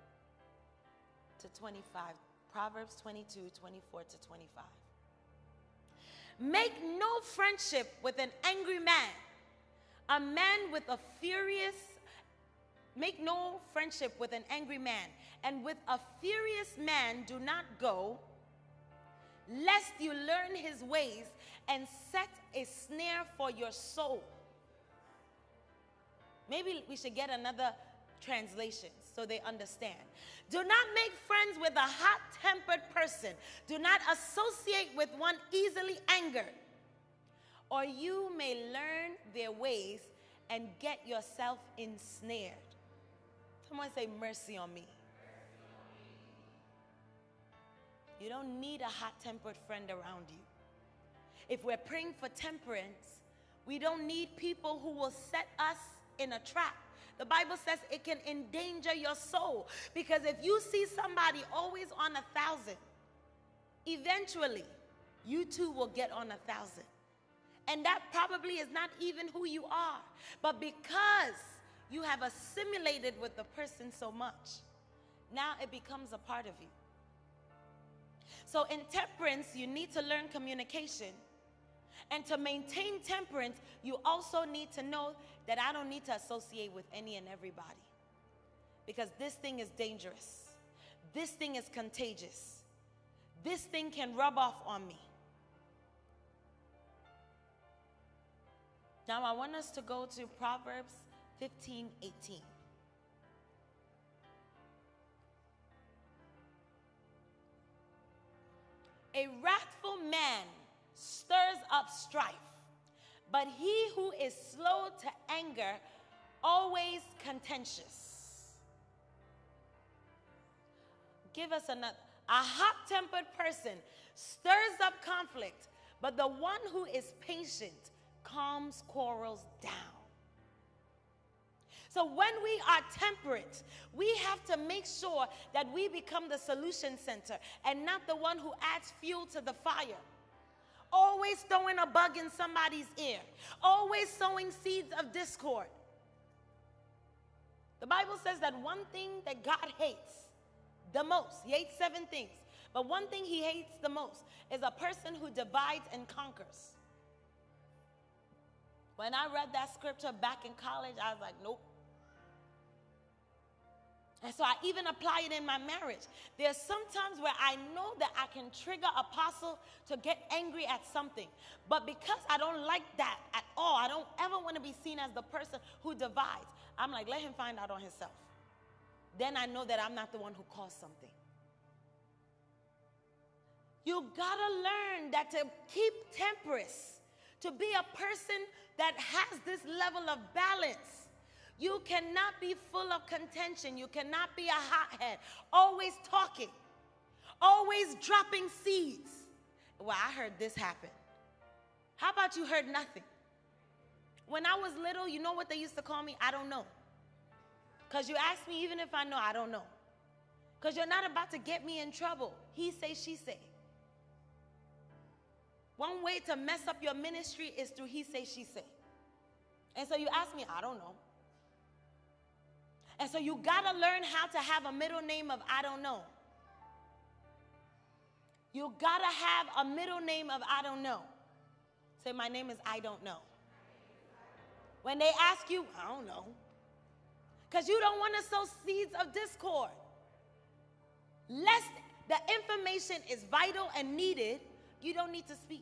to twenty-five. Proverbs twenty-two twenty-four to twenty-five. Make no friendship with an angry man. A man with a furious, make no friendship with an angry man. And with a furious man do not go, lest you learn his ways and set a snare for your soul. Maybe we should get another translation so they understand. Do not make friends with a hot-tempered person. Do not associate with one easily angered, or you may learn their ways and get yourself ensnared. Someone say, mercy on me. You don't need a hot-tempered friend around you. If we're praying for temperance, we don't need people who will set us in a trap. The Bible says it can endanger your soul, because if you see somebody always on a thousand, eventually you too will get on a thousand. And that probably is not even who you are. But because you have assimilated with the person so much, now it becomes a part of you. So in temperance, you need to learn communication. And to maintain temperance, you also need to know that I don't need to associate with any and everybody. Because this thing is dangerous. This thing is contagious. This thing can rub off on me. Now I want us to go to Proverbs fifteen eighteen. A wrathful man stirs up strife, but he who is slow to anger always contentious. Give us another. A hot-tempered person stirs up conflict, but the one who is patient calms quarrels down. So when we are temperate, we have to make sure that we become the solution center and not the one who adds fuel to the fire. Always throwing a bug in somebody's ear. Always sowing seeds of discord. The Bible says that one thing that God hates the most, he hates seven things, but one thing he hates the most is a person who divides and conquers. When I read that scripture back in college, I was like, nope. And so I even apply it in my marriage. There's some times where I know that I can trigger Apostle to get angry at something. But because I don't like that at all, I don't ever want to be seen as the person who divides. I'm like, let him find out on himself. Then I know that I'm not the one who caused something. You gotta learn that to keep temperance, to be a person that has this level of balance. You cannot be full of contention. You cannot be a hothead, always talking, always dropping seeds. Well, I heard this happen. How about you heard nothing? When I was little, you know what they used to call me? I don't know. Because you ask me, even if I know, I don't know. Because you're not about to get me in trouble. He say, she say. One way to mess up your ministry is through he say, she say. And so you ask me, I don't know. And so you got to learn how to have a middle name of I don't know. You got to have a middle name of I don't know. Say, my name is I don't know. When they ask you, I don't know. Because you don't want to sow seeds of discord. Lest the information is vital and needed, you don't need to speak.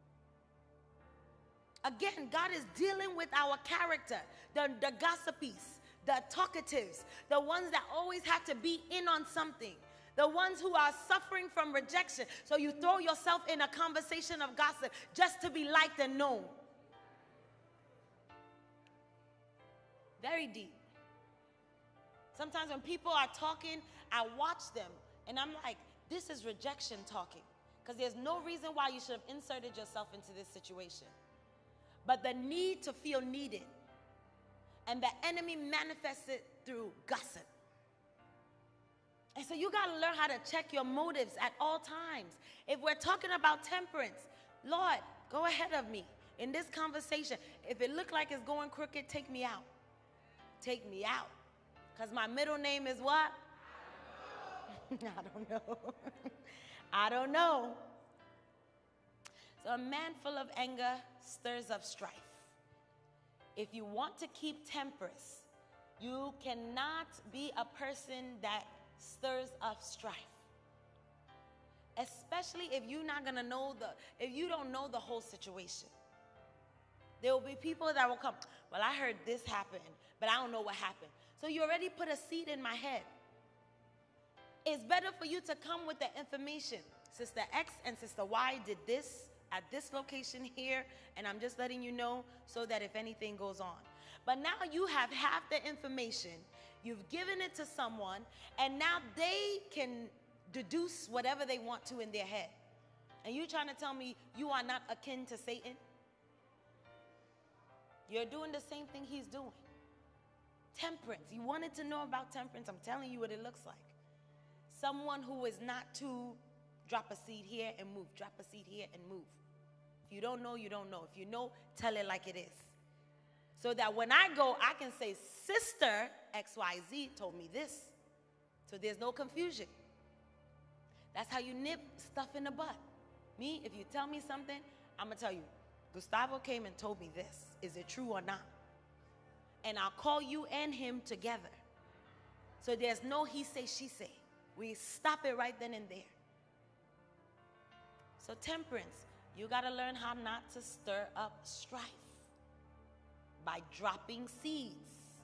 Again, God is dealing with our character, the, the gossipies, the talkatives, the ones that always have to be in on something, the ones who are suffering from rejection. So you throw yourself in a conversation of gossip just to be liked and known. Very deep. Sometimes when people are talking, I watch them and I'm like, this is rejection talking. Because there's no reason why you should have inserted yourself into this situation. But the need to feel needed. And the enemy manifests it through gossip. And so you got to learn how to check your motives at all times. If we're talking about temperance, Lord, go ahead of me in this conversation. If it look like it's going crooked, take me out. Take me out. Because my middle name is what? I don't know. I don't know. So a man full of anger stirs up strife. If you want to keep temperance, you cannot be a person that stirs up strife. Especially if you're not going to know the, if you don't know the whole situation. There will be people that will come, well, I heard this happen, but I don't know what happened. So you already put a seed in my head. It's better for you to come with the information. Sister X and Sister Y did this at this location here, and I'm just letting you know so that if anything goes on. But now you have half the information. You've given it to someone, and now they can deduce whatever they want to in their head. And you trying to tell me you are not akin to Satan? You're doing the same thing he's doing. Temperance. You wanted to know about temperance? I'm telling you what it looks like. Someone who is not to drop a seed here and move, drop a seed here and move. If you don't know, you don't know. If you know, tell it like it is. So that when I go, I can say, Sister X Y Z told me this. So there's no confusion. That's how you nip stuff in the bud. Me, if you tell me something, I'm going to tell you, Gustavo came and told me this. Is it true or not? And I'll call you and him together. So there's no he say, she say. We stop it right then and there. So temperance, you got to learn how not to stir up strife by dropping seeds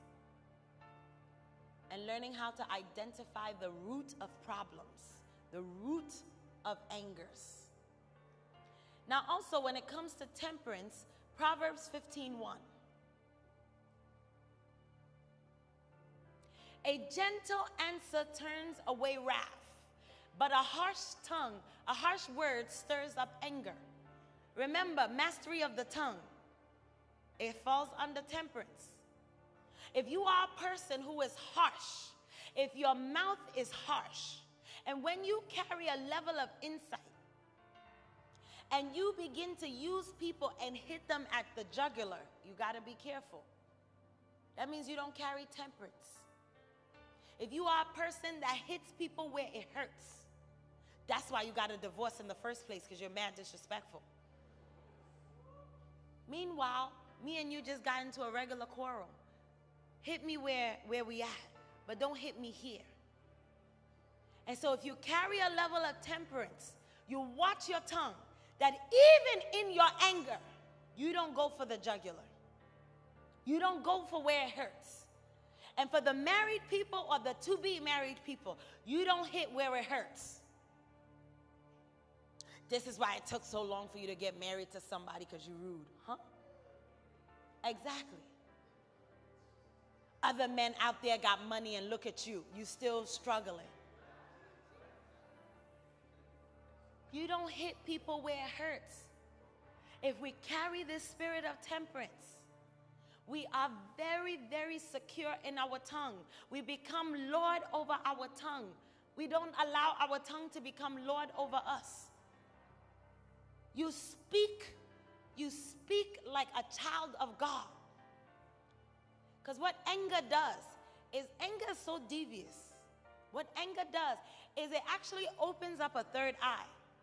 and learning how to identify the root of problems, the root of angers. Now also, when it comes to temperance, Proverbs fifteen one. A gentle answer turns away wrath, but a harsh tongue, a harsh word stirs up anger. Remember, mastery of the tongue, it falls under temperance. If you are a person who is harsh, if your mouth is harsh, and when you carry a level of insight, and you begin to use people and hit them at the jugular, you got to be careful. That means you don't carry temperance. If you are a person that hits people where it hurts, that's why you got a divorce in the first place, because you're mad disrespectful. Meanwhile, me and you just got into a regular quarrel. Hit me where, where we at, but don't hit me here. And so if you carry a level of temperance, you watch your tongue, that even in your anger, you don't go for the jugular. You don't go for where it hurts. And for the married people or the to-be married people, you don't hit where it hurts. This is why it took so long for you to get married to somebody, because you're rude. Huh? Exactly. Other men out there got money and look at you. You still struggling. You don't hit people where it hurts. If we carry this spirit of temperance, we are very, very secure in our tongue. We become Lord over our tongue. We don't allow our tongue to become Lord over us. You speak, you speak like a child of God. Because what anger does is anger is so devious. What anger does is it actually opens up a third eye.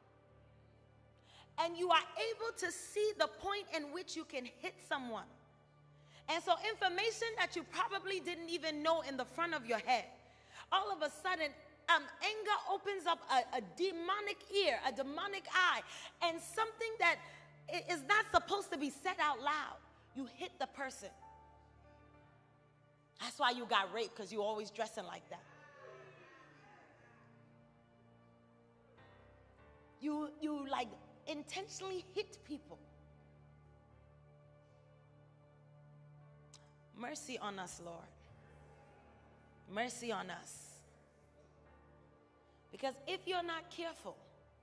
And you are able to see the point in which you can hit someone. And so information that you probably didn't even know in the front of your head, all of a sudden, um, anger opens up a, a demonic ear, a demonic eye, and something that is not supposed to be said out loud. You hit the person. That's why you got raped, because you're always dressing like that. You, you like intentionally hit people. Mercy on us, Lord. Mercy on us. Because if you're not careful,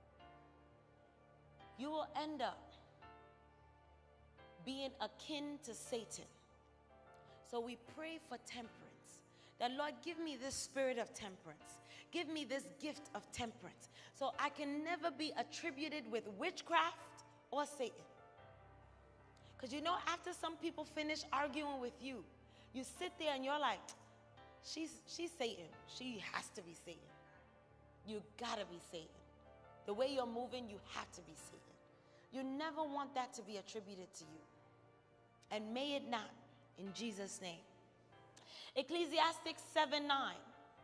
you will end up being akin to Satan. So we pray for temperance. That, Lord, give me this spirit of temperance. Give me this gift of temperance, so I can never be attributed with witchcraft or Satan. Because you know, after some people finish arguing with you, you sit there and you're like, she's, she's Satan. She has to be Satan. You gotta be Satan. The way you're moving, you have to be Satan. You never want that to be attributed to you. And may it not, in Jesus' name. Ecclesiastes seven nine.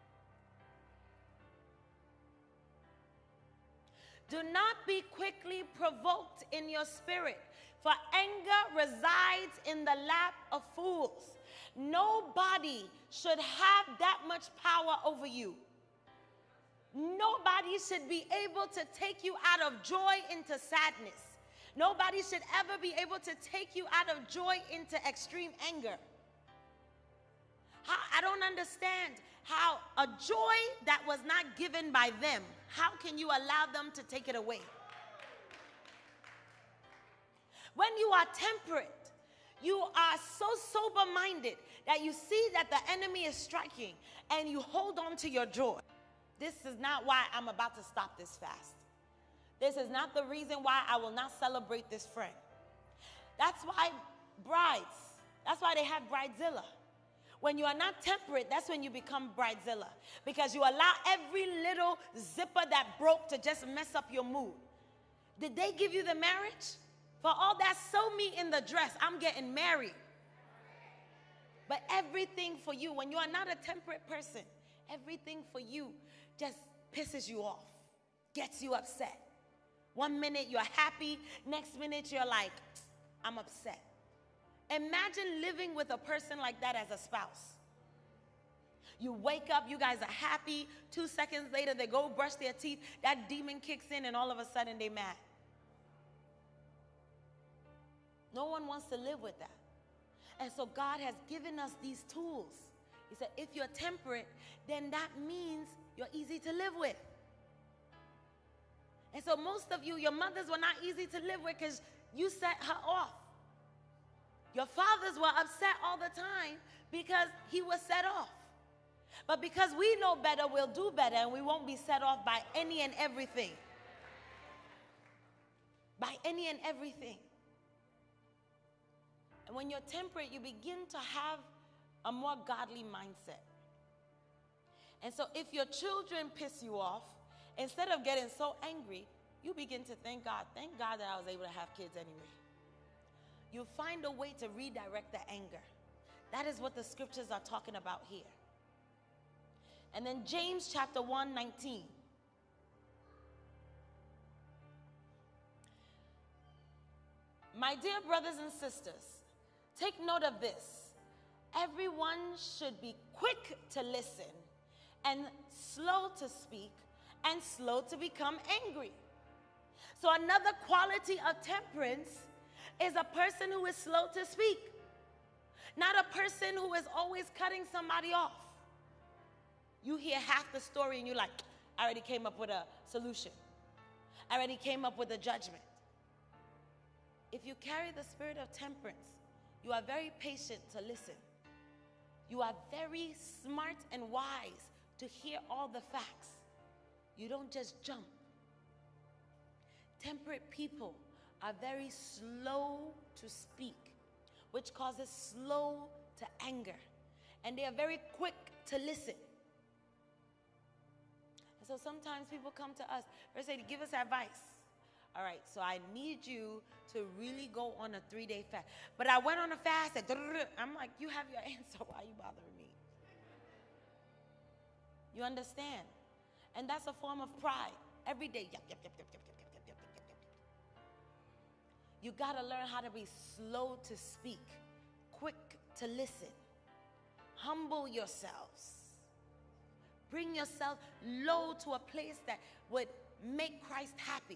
Do not be quickly provoked in your spirit, for anger resides in the lap of fools. Nobody should have that much power over you. Nobody should be able to take you out of joy into sadness. Nobody should ever be able to take you out of joy into extreme anger. How, I don't understand how a joy that was not given by them, how can you allow them to take it away? When you are temperate, you are so sober-minded that you see that the enemy is striking and you hold on to your joy. This is not why I'm about to stop this fast. This is not the reason why I will not celebrate this friend. That's why brides, that's why they have Bridezilla. When you are not temperate, that's when you become Bridezilla. Because you allow every little zipper that broke to just mess up your mood. Did they give you the marriage? For all that, sew me in the dress. I'm getting married. But everything for you, when you are not a temperate person, everything for you just pisses you off, gets you upset. One minute you're happy, next minute you're like, I'm upset. Imagine living with a person like that as a spouse. You wake up, you guys are happy. Two seconds later, they go brush their teeth. That demon kicks in, and all of a sudden, they're mad. No one wants to live with that. And so God has given us these tools. He said, if you're temperate, then that means you're easy to live with. And so most of you, your mothers were not easy to live with because you set her off. Your fathers were upset all the time because he was set off. But because we know better, we'll do better, and we won't be set off by any and everything. By any and everything. And when you're temperate, you begin to have a more godly mindset. And so if your children piss you off, instead of getting so angry, you begin to thank God. Thank God that I was able to have kids anyway. You find a way to redirect the anger. That is what the scriptures are talking about here. And then James chapter one, nineteen. My dear brothers and sisters, take note of this. Everyone should be quick to listen and slow to speak and slow to become angry. So another quality of temperance is a person who is slow to speak. Not a person who is always cutting somebody off. You hear half the story and you're like, I already came up with a solution. I already came up with a judgment. If you carry the spirit of temperance, you are very patient to listen. You are very smart and wise to hear all the facts. You don't just jump. Temperate people are very slow to speak, which causes slow to anger. And they are very quick to listen. And so sometimes people come to us, they say, give us advice. All right, so I need you to really go on a three-day fast. But I went on a fast, and I'm like, you have your answer. Why are you bothering me? You understand? And that's a form of pride. Every day, yep, yep, yep, yep, yep, yep, yep, yep, yep, yep, yep. You got to learn how to be slow to speak, quick to listen. Humble yourselves. Bring yourself low to a place that would make Christ happy.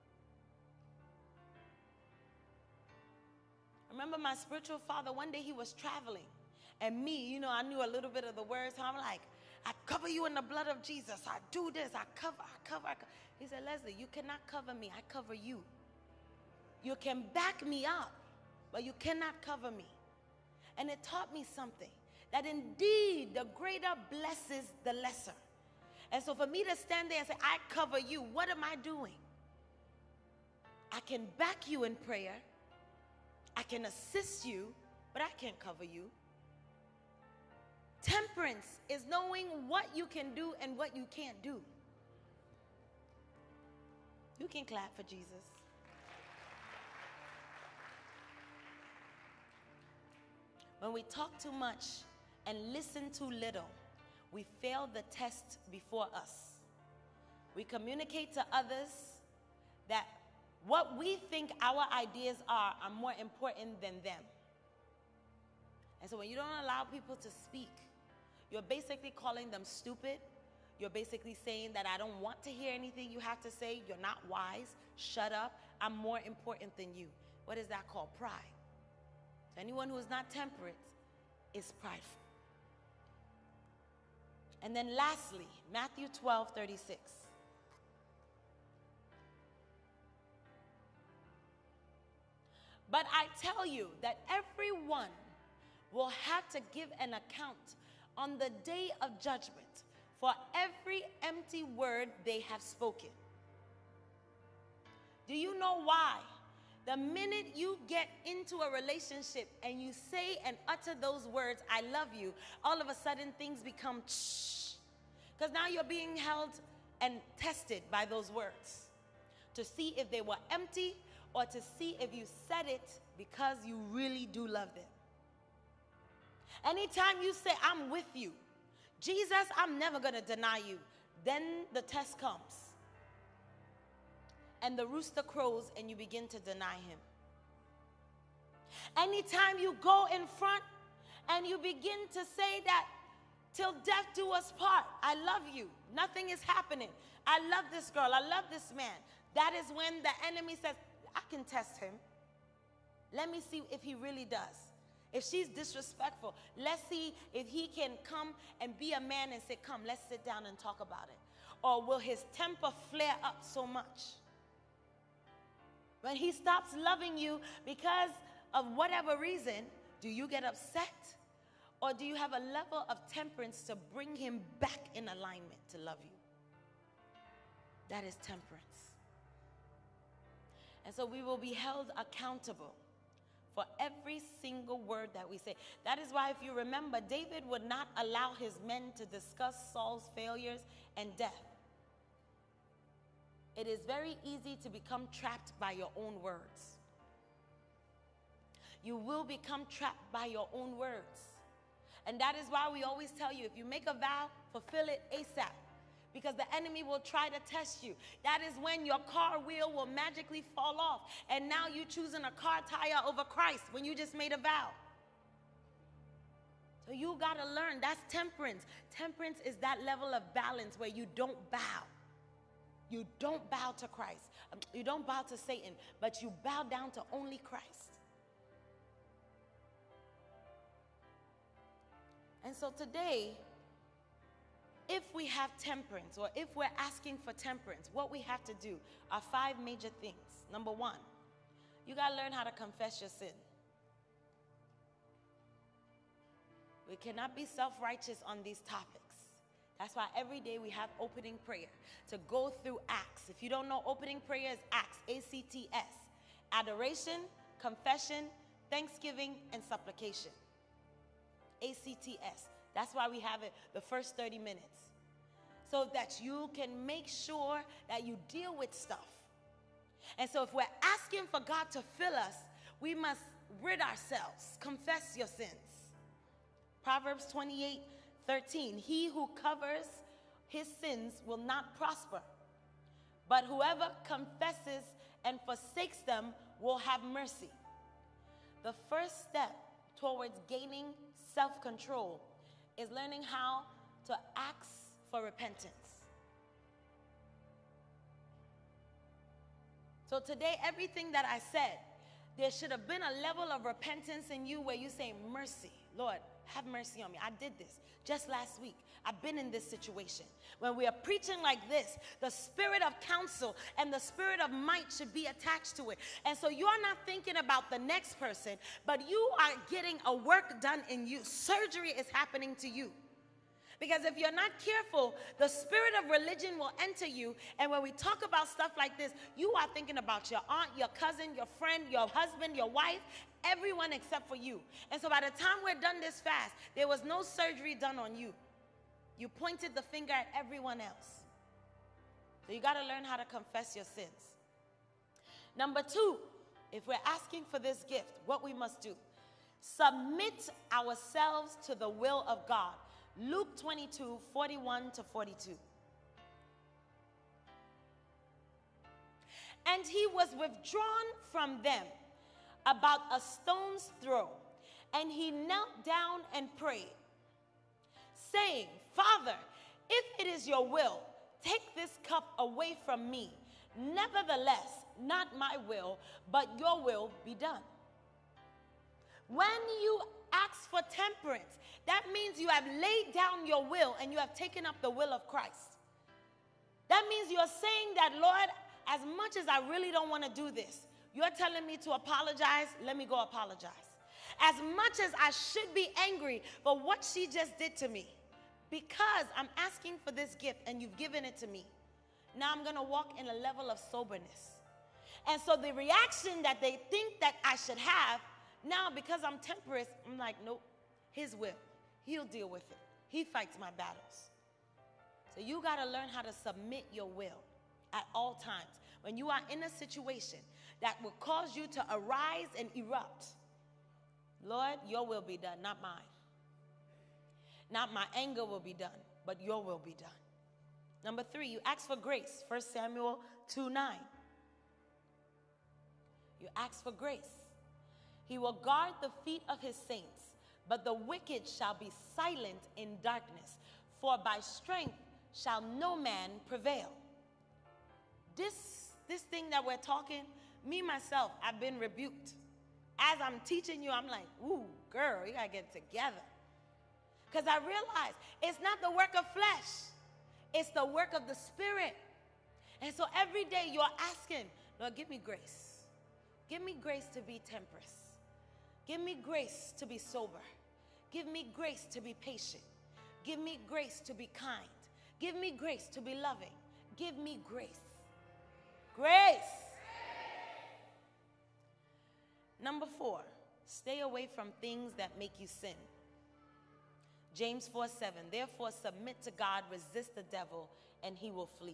I remember my spiritual father, one day he was traveling. And me, you know, I knew a little bit of the words. So I'm like, I cover you in the blood of Jesus. I do this. I cover, I cover, I cover. He said, Leslie, you cannot cover me. I cover you. You can back me up, but you cannot cover me. And it taught me something, that indeed the greater blesses the lesser. And so for me to stand there and say, I cover you, what am I doing? I can back you in prayer. I can assist you, but I can't cover you. Temperance is knowing what you can do and what you can't do. You can clap for Jesus. When we talk too much and listen too little, we fail the test before us. We communicate to others that what we think our ideas are are more important than them. And so when you don't allow people to speak, you're basically calling them stupid. You're basically saying that I don't want to hear anything you have to say. You're not wise. Shut up. I'm more important than you. What is that called? Pride. So anyone who is not temperate is prideful. And then lastly, Matthew twelve thirty-six. But I tell you that everyone will have to give an account on the day of judgment for every empty word they have spoken. Do you know why? The minute you get into a relationship and you say and utter those words, I love you, all of a sudden things become shh. Because now you're being held and tested by those words to see if they were empty or to see if you said it because you really do love them. Anytime you say, I'm with you, Jesus, I'm never going to deny you, then the test comes. And the rooster crows and you begin to deny him. Anytime you go in front and you begin to say that, till death do us part, I love you, nothing is happening, I love this girl, I love this man, that is when the enemy says, I can test him. Let me see if he really does. If she's disrespectful, let's see if he can come and be a man and say, come, let's sit down and talk about it. Or will his temper flare up so much? When he stops loving you because of whatever reason, do you get upset? Or do you have a level of temperance to bring him back in alignment to love you? That is temperance. And so we will be held accountable for every single word that we say. That is why, if you remember, David would not allow his men to discuss Saul's failures and death. It is very easy to become trapped by your own words. You will become trapped by your own words. And that is why we always tell you, if you make a vow, fulfill it ASAP. Because the enemy will try to test you. That is when your car wheel will magically fall off. And now you're choosing a car tire over Christ when you just made a vow. So you got to learn. That's temperance. Temperance is that level of balance where you don't bow. You don't bow to Christ. You don't bow to Satan, but you bow down to only Christ. And so today, if we have temperance, or if we're asking for temperance, what we have to do are five major things. Number one, you got to learn how to confess your sin. We cannot be self-righteous on these topics. That's why every day we have opening prayer to go through Acts. If you don't know, opening prayer is Acts, A C T S. Adoration, confession, thanksgiving, and supplication. A C T S. That's why we have it the first thirty minutes. So that you can make sure that you deal with stuff. And so if we're asking for God to fill us, we must rid ourselves, confess your sins. Proverbs twenty-eight thirteen, he who covers his sins will not prosper, but whoever confesses and forsakes them will have mercy. The first step towards gaining self-control is learning how to ask for repentance. So today, everything that I said, there should have been a level of repentance in you where you say, mercy, Lord, have mercy on me. I did this just last week. I've been in this situation. When we are preaching like this, the spirit of counsel and the spirit of might should be attached to it. And so you're not thinking about the next person, but you are getting a work done in you. Surgery is happening to you. Because if you're not careful, the spirit of religion will enter you. And when we talk about stuff like this, you are thinking about your aunt, your cousin, your friend, your husband, your wife, everyone except for you. And so by the time we're done this fast, there was no surgery done on you. You pointed the finger at everyone else. So you got to learn how to confess your sins. Number two, if we're asking for this gift, what we must do, submit ourselves to the will of God. Luke twenty-two, forty-one to forty-two. And he was withdrawn from them about a stone's throw, and he knelt down and prayed, saying, Father, if it is your will, take this cup away from me. Nevertheless, not my will, but your will be done. When you ask for temperance, that means you have laid down your will and you have taken up the will of Christ. That means you're saying that, Lord, as much as I really don't want to do this, you're telling me to apologize, let me go apologize. As much as I should be angry for what she just did to me, because I'm asking for this gift and you've given it to me, now I'm going to walk in a level of soberness. And so the reaction that they think that I should have, now because I'm temperate, I'm like, nope, his will. He'll deal with it. He fights my battles. So you got to learn how to submit your will at all times. When you are in a situation that will cause you to arise and erupt, Lord, your will be done, not mine. Not my anger will be done, but your will be done. Number three, you ask for grace. First Samuel two nine. You ask for grace. He will guard the feet of his saints, but the wicked shall be silent in darkness, for by strength shall no man prevail. This, this thing that we're talking, me, myself, I've been rebuked. As I'm teaching you, I'm like, ooh, girl, you gotta get it together. Because I realize it's not the work of flesh. It's the work of the Spirit. And so every day you're asking, Lord, give me grace. Give me grace to be temperate. Give me grace to be sober. Give me grace to be patient. Give me grace to be kind. Give me grace to be loving. Give me grace. Grace. Number four, stay away from things that make you sin. James four seven, therefore submit to God, resist the devil, and he will flee.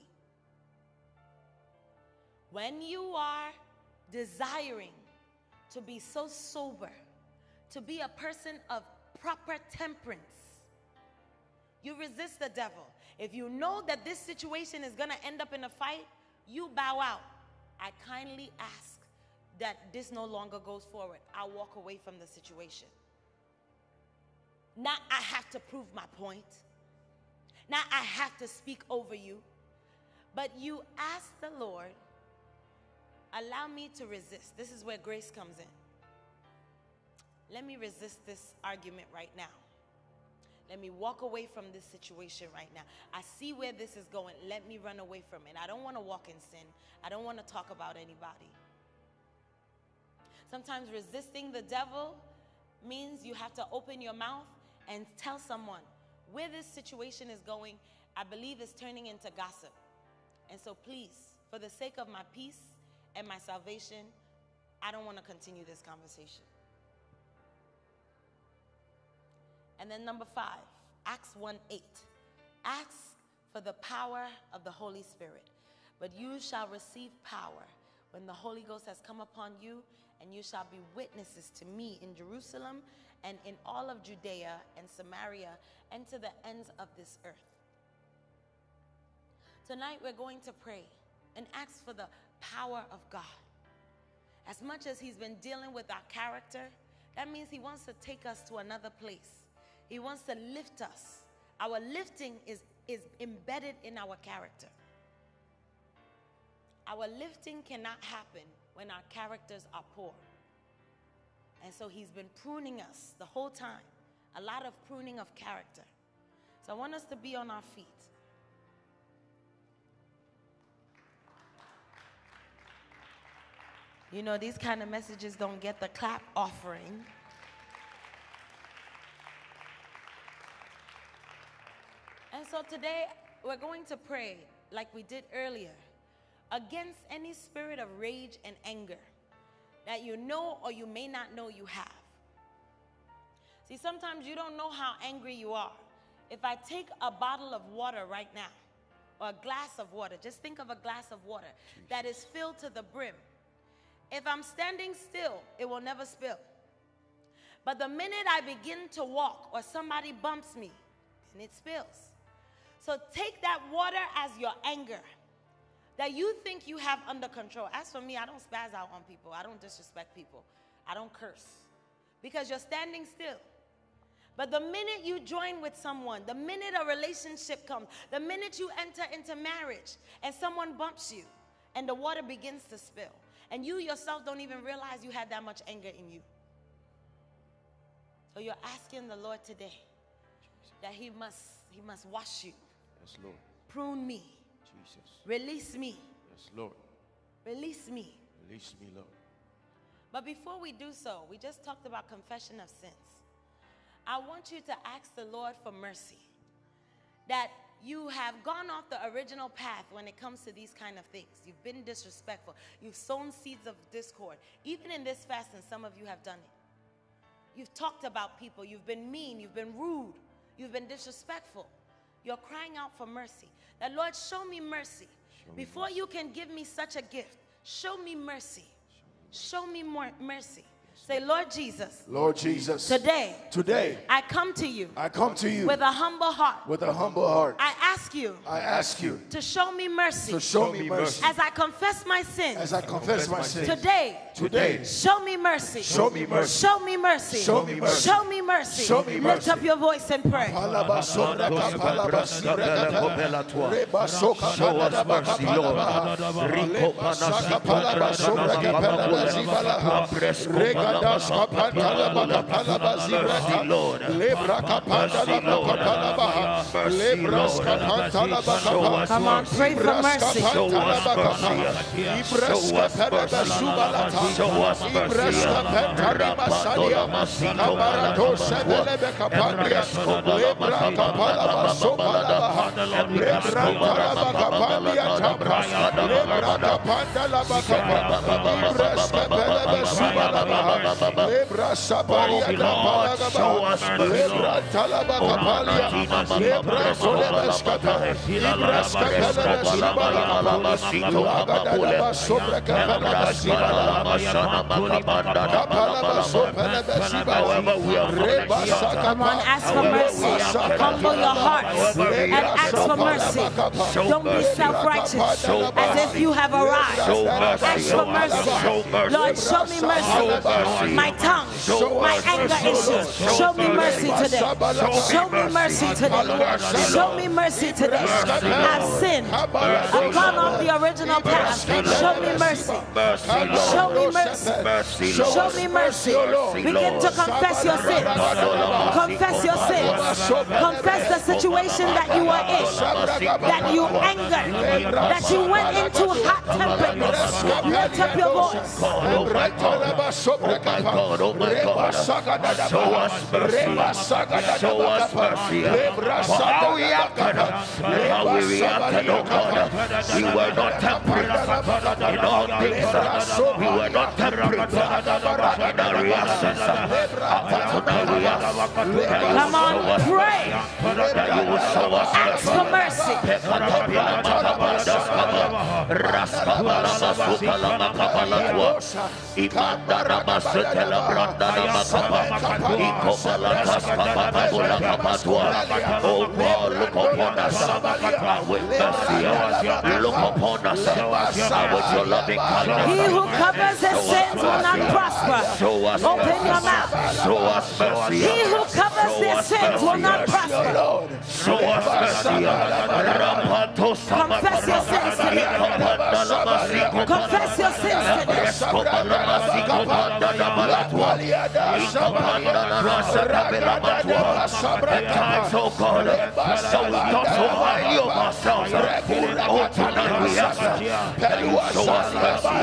When you are desiring to be so sober, to be a person of proper temperance, you resist the devil. If you know that this situation is going to end up in a fight, you bow out. I kindly ask that this no longer goes forward. I'll walk away from the situation. Not I have to prove my point. Not I have to speak over you. But you ask the Lord, allow me to resist. This is where grace comes in. Let me resist this argument right now. Let me walk away from this situation right now. I see where this is going. Let me run away from it. I don't want to walk in sin. I don't want to talk about anybody. Sometimes resisting the devil means you have to open your mouth and tell someone where this situation is going. I believe it's turning into gossip. And so please, for the sake of my peace and my salvation, I don't want to continue this conversation. And then number five, Acts one eight. Ask for the power of the Holy Spirit, but you shall receive power when the Holy Ghost has come upon you, and you shall be witnesses to me in Jerusalem and in all of Judea and Samaria and to the ends of this earth. Tonight we're going to pray and ask for the power of God. As much as he's been dealing with our character, that means he wants to take us to another place. He wants to lift us. Our lifting is, is embedded in our character. Our lifting cannot happen when our characters are poor. And so he's been pruning us the whole time. A lot of pruning of character. So I want us to be on our feet. You know, these kind of messages don't get the clap offering. And so today, we're going to pray, like we did earlier, against any spirit of rage and anger that you know or you may not know you have. See, sometimes you don't know how angry you are. If I take a bottle of water right now, or a glass of water, just think of a glass of water that is filled to the brim. If I'm standing still, it will never spill. But the minute I begin to walk or somebody bumps me, then it spills. So take that water as your anger that you think you have under control. As for me, I don't spaz out on people. I don't disrespect people. I don't curse because you're standing still. But the minute you join with someone, the minute a relationship comes, the minute you enter into marriage and someone bumps you and the water begins to spill and you yourself don't even realize you had that much anger in you. So you're asking the Lord today that he must, he must wash you. Yes, Lord. Prune me. Jesus. Release me. Yes, Lord. Release me. Release me, Lord. But before we do so, we just talked about confession of sins. I want you to ask the Lord for mercy. That you have gone off the original path when it comes to these kind of things. You've been disrespectful. You've sown seeds of discord. Even in this fast, and some of you have done it. You've talked about people. You've been mean. You've been rude. You've been disrespectful. You're crying out for mercy. That, Lord, show me mercy. Show me Before mercy. You can give me such a gift, show me mercy. Show me more mercy. Say, Lord Jesus. Lord Jesus. Today. Today. I come to you. I come to you. With a humble heart. With a humble heart. I ask you. I ask you. To show me mercy. To show me mercy. As I confess my sins. As I confess my sins. Today. Today. Show me mercy. Show me mercy. Show me mercy. Show me mercy. Show me mercy. Show me mercy. Lift up your voice and pray. Show us mercy, Lord. Come on, pray for mercy. Show us mercy. Show us mercy. Show us mercy. Come on, ask for mercy. Humble your hearts and ask for mercy. Don't be self-righteous as if you have arrived. Ask for mercy. Lord, show me mercy. My tongue, my anger issues. Show me mercy today. Show me mercy today. Show me mercy today. I've sinned. I've gone off the original path. Show me mercy. Show me mercy. Show me mercy. Begin to confess your sins. Confess your sins. Confess the situation that you were in, that you angered, that you went into hot temperedness. Lift up your voice. Oh my God, oh my God, oh my God. Show us mercy. Show us mercy. How we acted, how we reacted, oh God. We were not temperate in all things. We were not temperate in our reactions. Come on, pray. Ask for mercy. Oh God, look upon us with mercy. Look upon us with your loving kindness. He who covers his sins will not prosper. Open your mouth. Show us mercy. He who covers their sins will not prosper. Show us mercy. Confess your sins today. Confess your sins today. At times, oh God, so we thought so highly of ourselves. Oh, tonight we ask you show us mercy.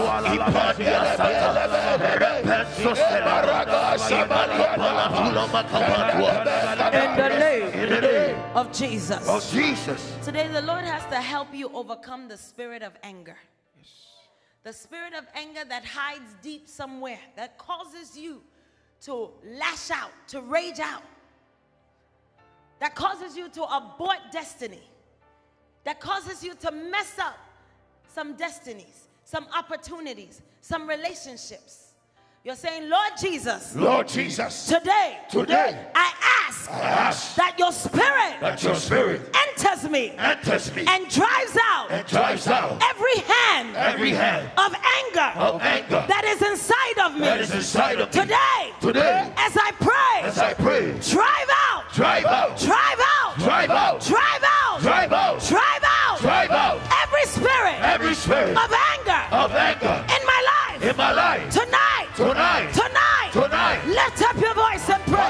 In the name of Jesus. Of Jesus. Today the Lord has to help you overcome the spirit of anger. The spirit of anger that hides deep somewhere, that causes you to lash out, to rage out, that causes you to abort destiny, that causes you to mess up some destinies, some opportunities, some relationships. You're saying, Lord Jesus, Lord Jesus, today, today, I ask, I ask that your spirit, that your spirit enters me, enters me, and drives out, and drives out every hand, every hand of anger, of anger that is inside of me. that is inside of me. Today, Today, as I pray, as I pray, drive out, drive out, drive out, drive out, drive out, drive out, drive out, drive out every spirit, every spirit of anger, of anger in my life, in my life. tonight, Tonight, tonight, tonight, lift up your voice and pray.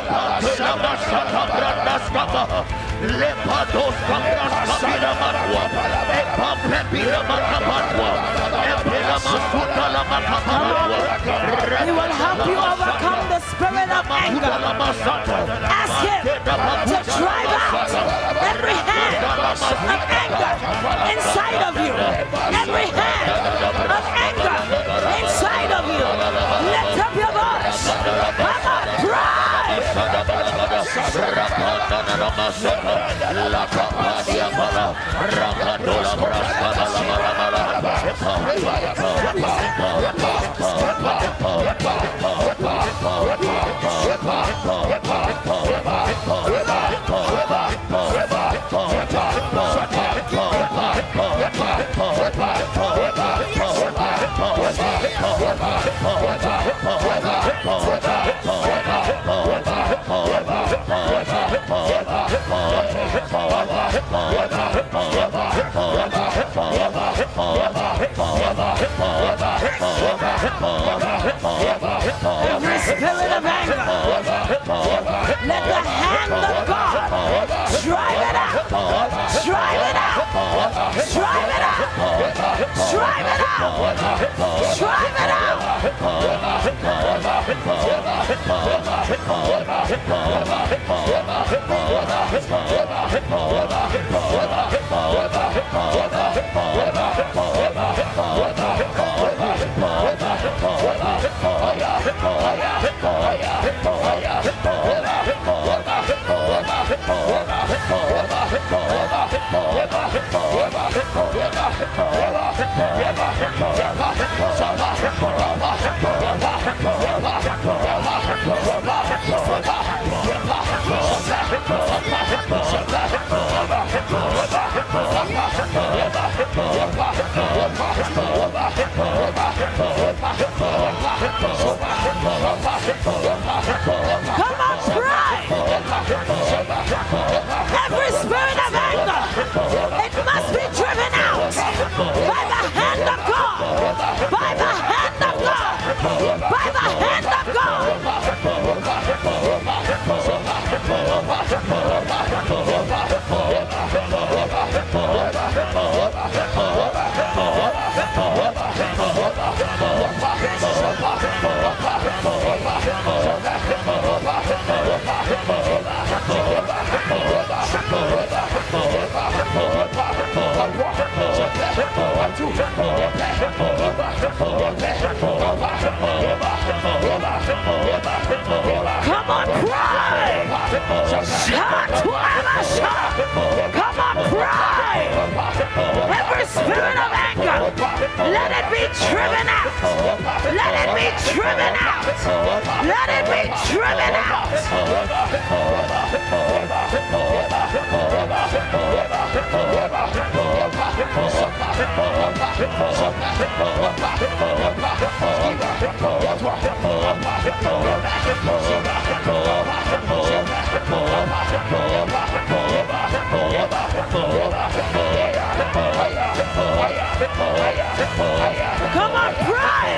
He will help you overcome the spirit of anger. Ask him to drive out every hand of anger inside of you. Every hand of anger inside of you. Lift up your voice. Come on, cry. Every spirit of anger, let the hand of God drive it out, drive it out, drive it out, drive it out, drive it out. Come on, cry! Every spirit of anger, it must be driven out by the hand of God, by the hand of God, by the hand of God. Come on, cry! Shout to Allah, shout! Come on, cry! Every spirit of anger, let it be driven out! Let it be driven out! Let it be driven out! Come on, cry!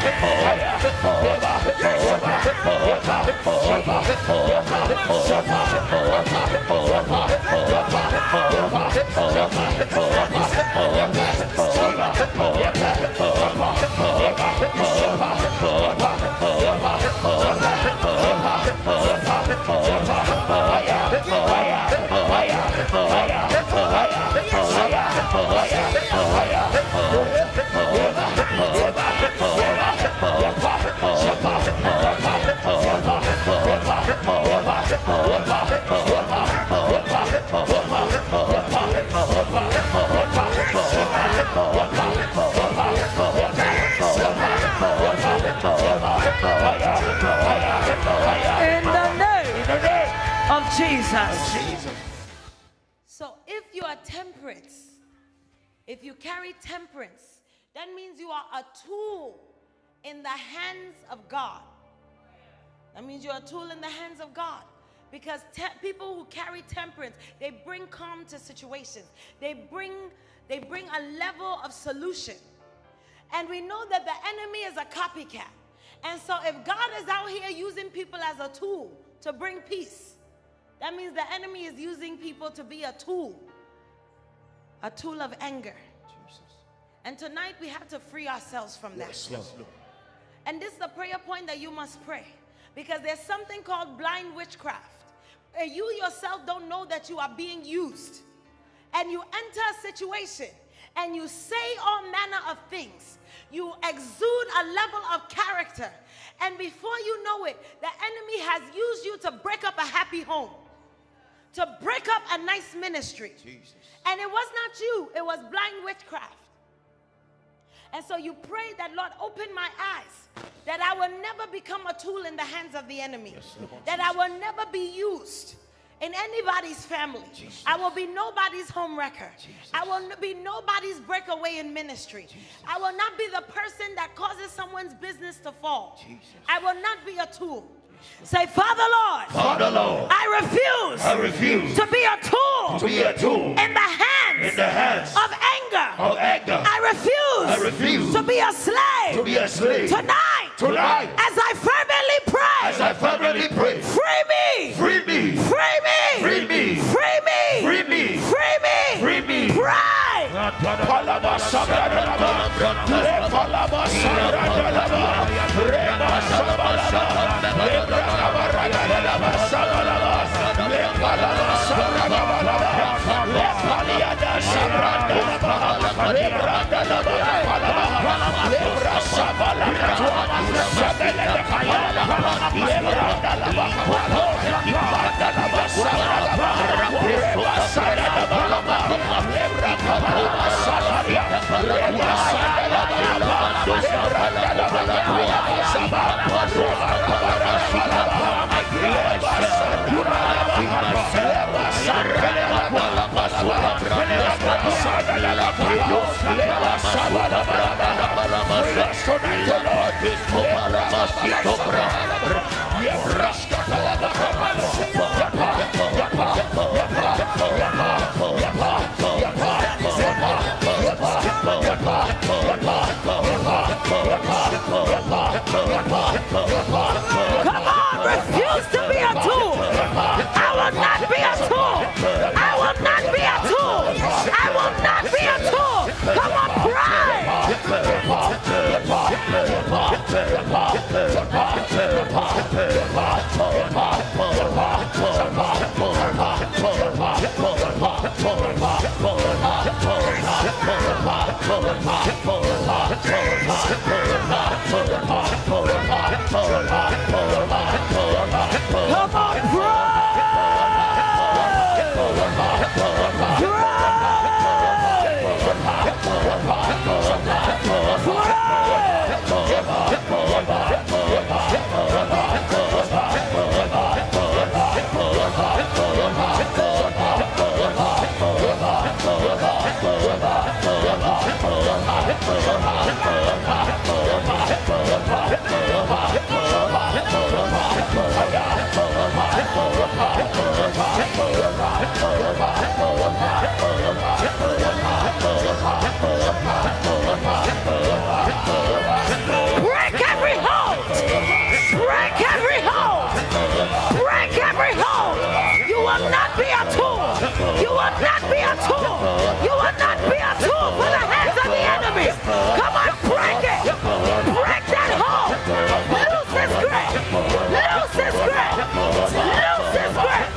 In the name of Jesus. So if you are temperate, if you carry temperance, that means you are a tool in the hands of God. That means you're a tool in the hands of God. Because people who carry temperance, they bring calm to situations. They bring, they bring a level of solution. And we know that the enemy is a copycat. And so if God is out here using people as a tool to bring peace, That means the enemy is using people to be a tool, a tool of anger. Jesus. And tonight we have to free ourselves from that. Yes, yes, Lord. And this is the prayer point that you must pray, because there's something called blind witchcraft. And you yourself don't know that you are being used. And you enter a situation and you say all manner of things. You exude a level of character. And before you know it, the enemy has used you to break up a happy home, to break up a nice ministry. Jesus. And it was not you, it was blind witchcraft. And so you pray that, Lord, open my eyes, that I will never become a tool in the hands of the enemy, yes, that I will never be used in anybody's family. Jesus. I will be nobody's home wrecker. Jesus. I will be nobody's breakaway in ministry. Jesus. I will not be the person that causes someone's business to fall. Jesus. I will not be a tool. Say, Father Lord, Father Lord, I refuse, I refuse to be a tool, to be a tool in the hands, in the hands of anger. Of anger. I refuse, I refuse to be a slave, to be a slave tonight. Tonight, as I fervently pray, as I fervently pray, free me, free me, free me, free me, free me, free me, free me, free me. Pray. Come on, refuse to be a tool. I will not be a tool. I will not be a tool. I will not be a tool. Come on, pray. Come on, pray. Break every hold. Break every hold. Break every hold. You will not be a tool. You will not be a tool. You will not be a tool for the hands of the enemy. Come on, break it. Break that hold. Loose his grip. Loose his grip. Loose his grip.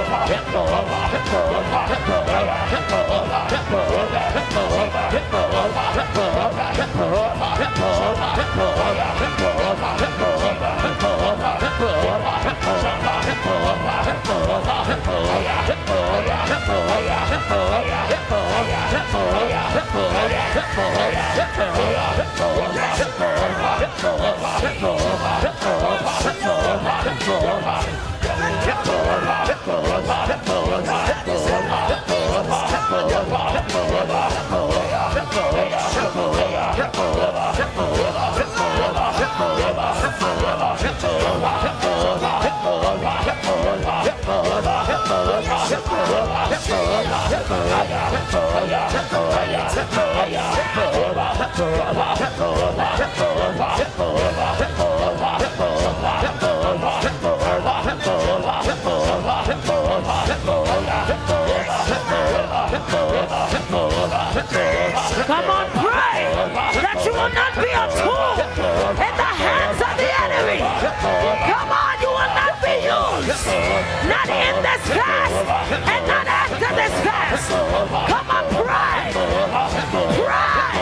Come on, pray that you will not be a tool in the hands of the enemy. Come on, you will not be used. Not in this fast and not after this fast. Come on, pray. Pray.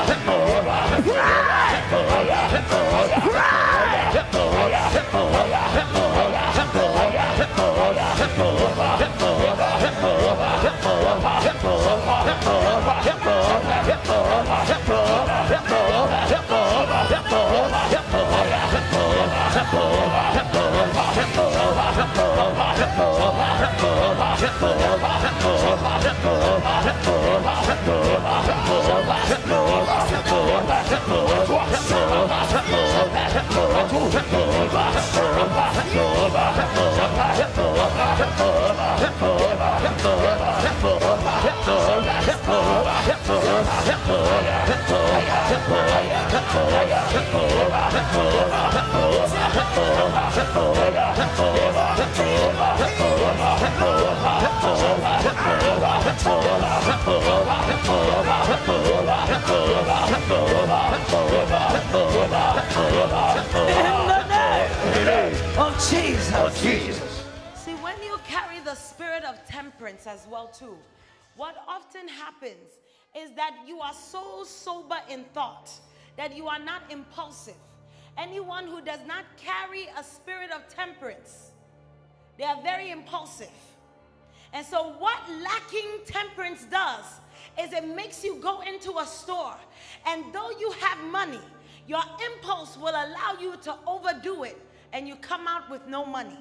Of Jesus. Of Jesus. See, when you carry the spirit of temperance as well too, what often happens is that you are so sober in thought that you are not impulsive. Anyone who does not carry a spirit of temperance, they are very impulsive. And so what lacking temperance does is it makes you go into a store, and though you have money, your impulse will allow you to overdo it, and you come out with no money.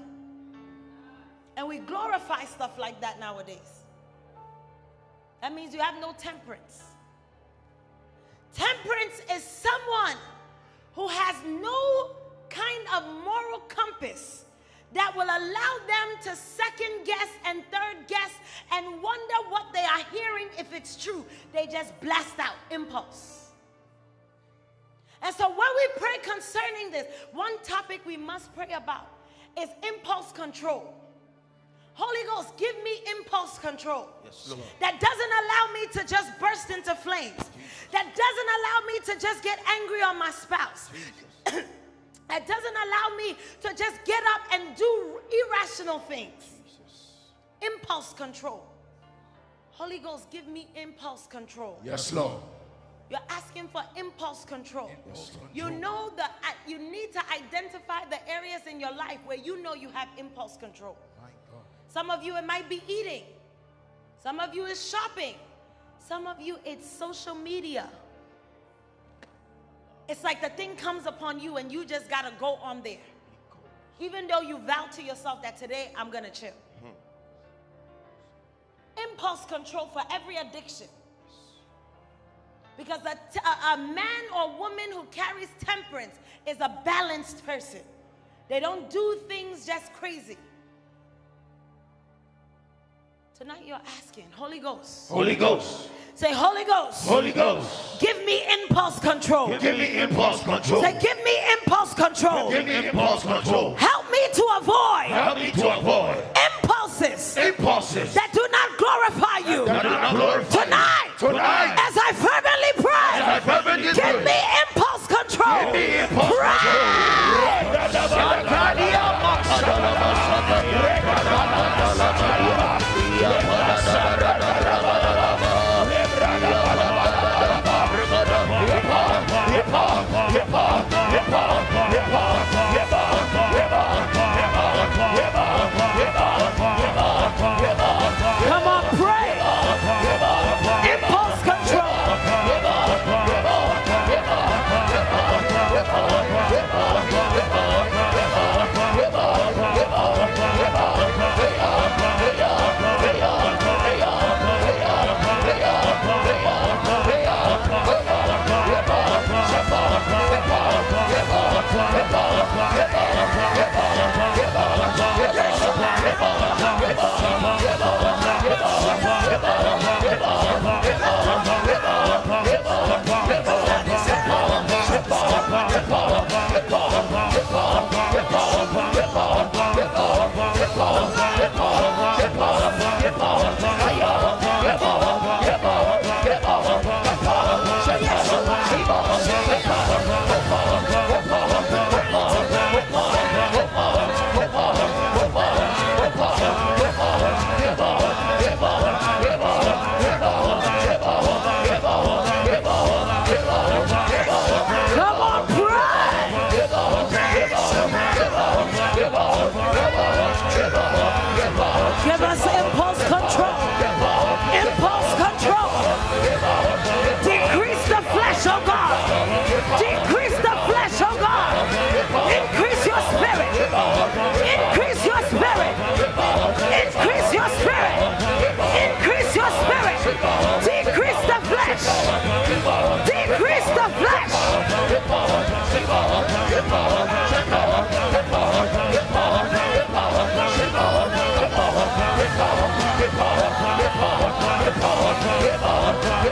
And we glorify stuff like that nowadays. That means you have no temperance. Temperance is someone who has no kind of moral compass that will allow them to second guess and third guess and wonder what they are hearing if it's true. They just blast out impulse. And so when we pray concerning this, one topic we must pray about is impulse control. Holy Ghost, give me impulse control. Yes, Lord. That doesn't allow me to just burst into flames. That doesn't allow me to just get angry on my spouse. That doesn't allow me to just get up and do irrational things. Jesus. Impulse control. Holy Ghost, give me impulse control. Yes, Lord. You're asking for impulse control. Impulse control. You know that you need to identify the areas in your life where you know you have impulse control. My God. Some of you, it might be eating. Some of you, it's shopping. Some of you, it's social media. It's like the thing comes upon you and you just got to go on there. Even though you vow to yourself that today, I'm going to chill. Hmm. Impulse control for every addiction. Because a, a, a man or woman who carries temperance is a balanced person. They don't do things just crazy. Tonight you're asking, Holy Ghost. Holy Ghost. Say, Holy Ghost. Holy Ghost. Give me impulse control. Give me impulse control. Say, give me impulse control. Give me impulse control. Help me to avoid. Help me to avoid impulses. Impulses. That do not glorify you. That do not glorify Tonight. You. Tonight. As I fervently pray. As I fervently give pray. me impulse control. Give me impulse pray. control.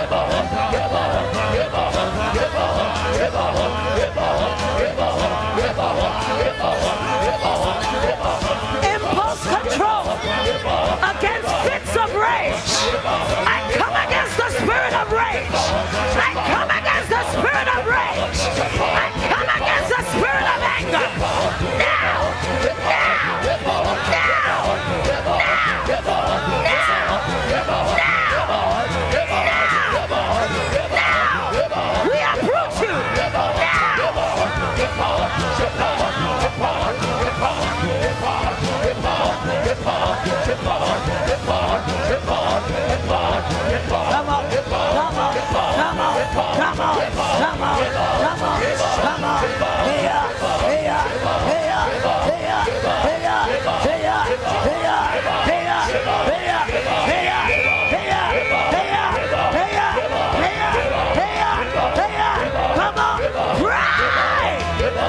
Impulse control against fits of rage. I come against the spirit of rage. I come against the spirit of rage. I come against the spirit of anger. Now, now, now, now, now, we approach you. Come on, come on, come on, come on, come on, come on, come on. Here, here, here, here, here, here, here, here, here, here, here, here, here, here, come on, right!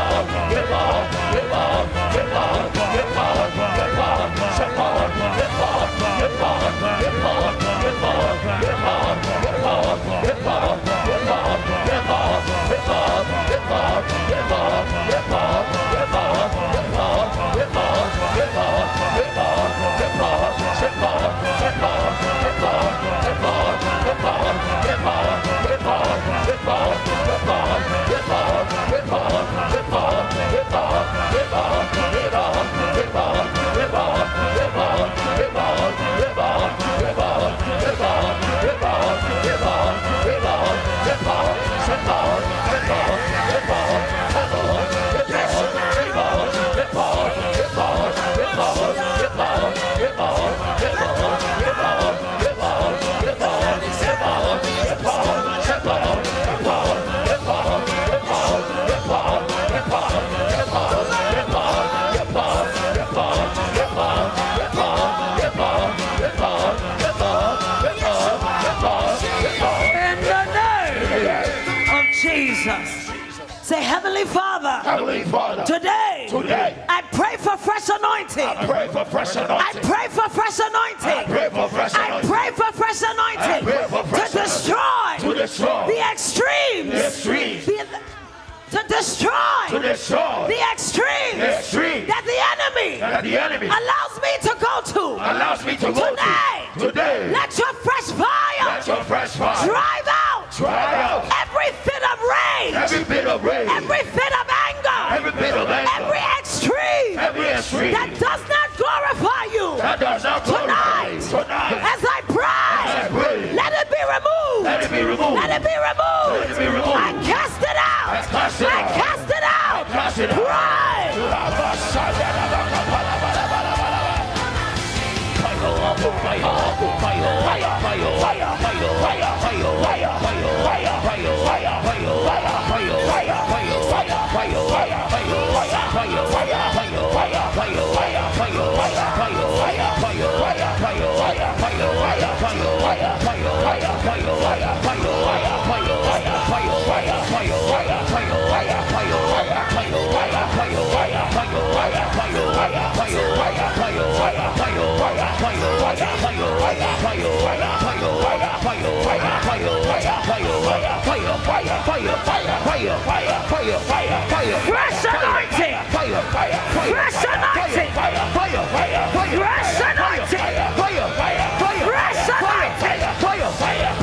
Say, Heavenly Father, Heavenly Father, today, today, I pray for fresh anointing. I pray for fresh anointing. I pray for fresh anointing. I pray for fresh I anointing. pray for fresh anointing. I pray for fresh to destroy, to destroy the extremes. the extremes. The- to destroy, to destroy the extremes, the extremes that the enemy, that the enemy allows me to go to. allows me to go today, to. Today, let your fresh fire, let your fresh fire drive out, drive out every fit of rage, every bit of rage, every fit of anger, every bit of anger, every extreme, every extreme that does not glorify you. that does not glorify Tonight, you. Tonight, as I pray, as I pray, let it be removed. let it be removed. Let it be removed. Let it be removed. I cast it out. I cast it I out. cast it out. I cast it out. Pray. Fresh anointing. Fresh anointing. Fresh anointing. Fresh anointing.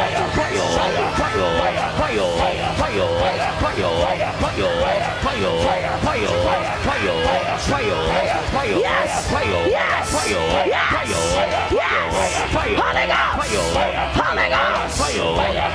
Yes. Yes. Yes. Yes. Holy Ghost. Holy Ghost.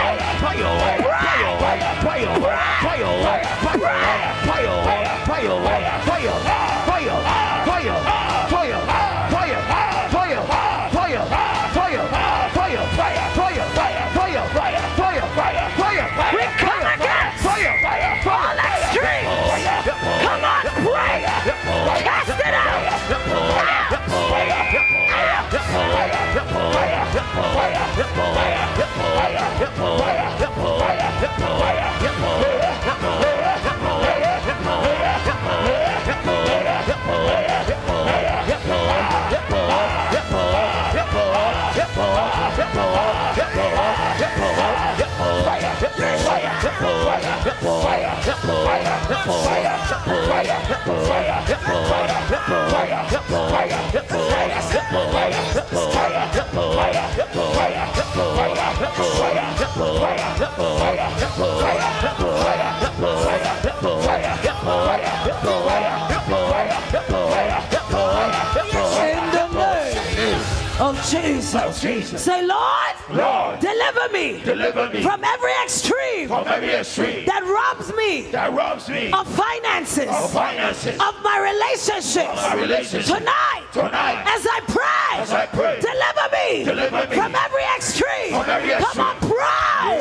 We come against all extremes. Come on, pray. Cast it out. Out. Out. Of Jesus. Of Jesus. Say, Lord, Lord, deliver me, deliver me from every extreme, from every extreme that robs me, that robs me of finances, of finances, of my relationships. of my relationship. Tonight, Tonight, as I pray, as I pray, deliver me, deliver me from every extreme. from every Come on, extreme. pray.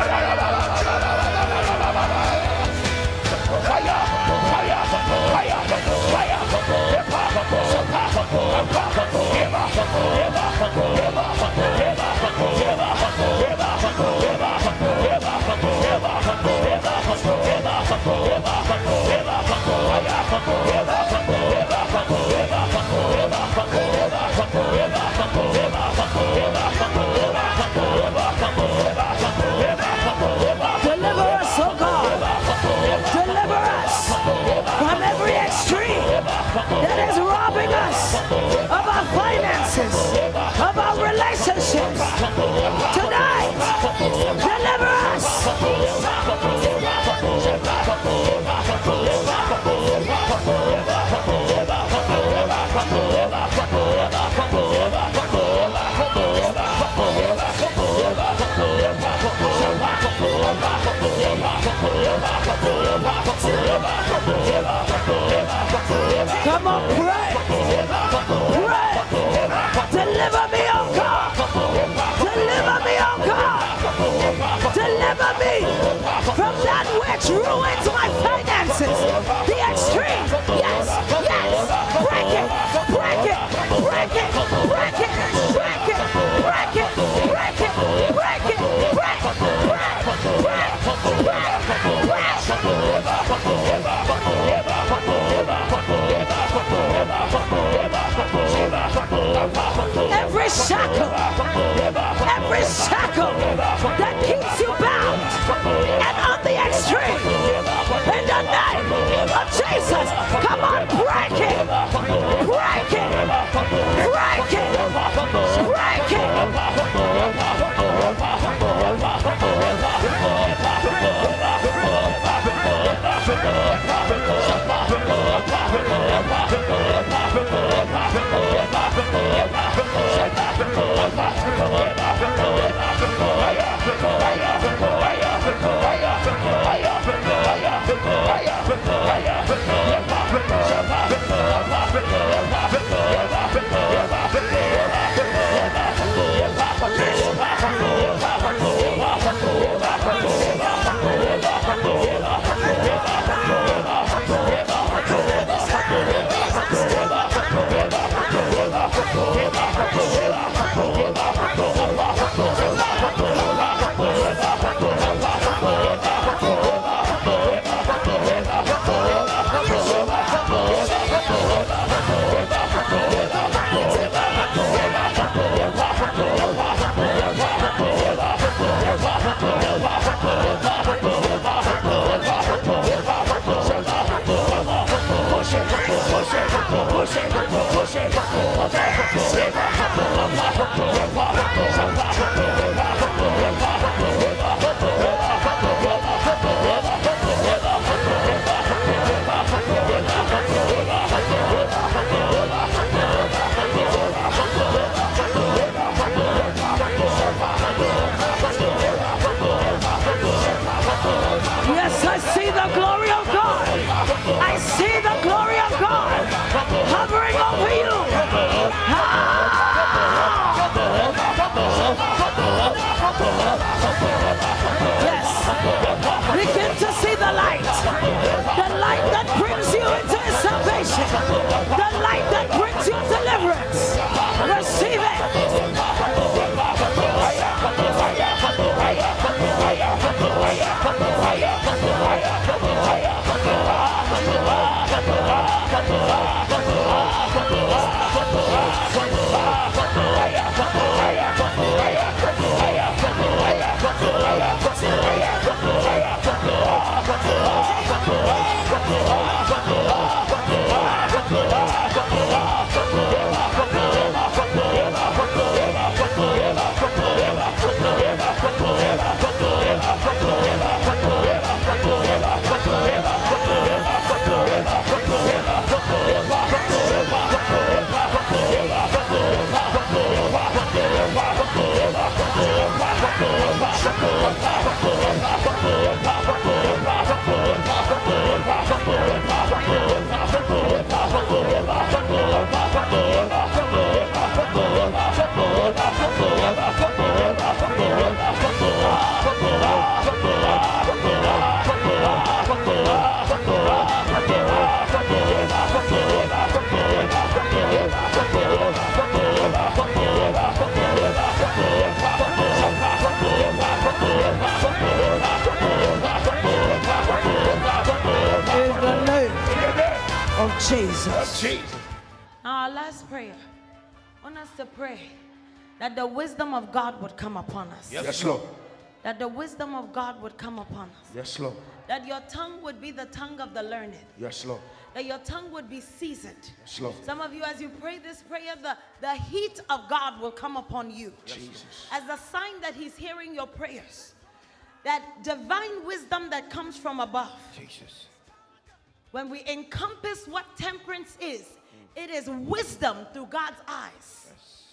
Deliver us, oh God. Deliver us from every extreme that is robbing us of our finances, of our relationships. Tonight, deliver us. Come on, pray. Pray. Deliver me, oh God. Deliver me, oh God. Deliver me from that which ruins my finances. The extreme. Yes, yes. Break it. Break it. Break it. Break it. Break it. Break it. Break it. Break it. Break. Break. Break. Break. Every shackle, every shackle that keeps you bound and on the extreme, in the name of Jesus, come on, break it, break it, break it, break it. Fire! Jesus. Jesus. Now our last prayer. I want us to pray that the wisdom of God would come upon us. Yes, yes, Lord. That the wisdom of God would come upon us. Yes, Lord. That your tongue would be the tongue of the learned. Yes, Lord. That your tongue would be seasoned. Yes, Lord. Some of you, as you pray this prayer, the, the heat of God will come upon you. Jesus. As a sign that he's hearing your prayers. That divine wisdom that comes from above. Jesus. When we encompass what temperance is, it is wisdom through God's eyes. Yes.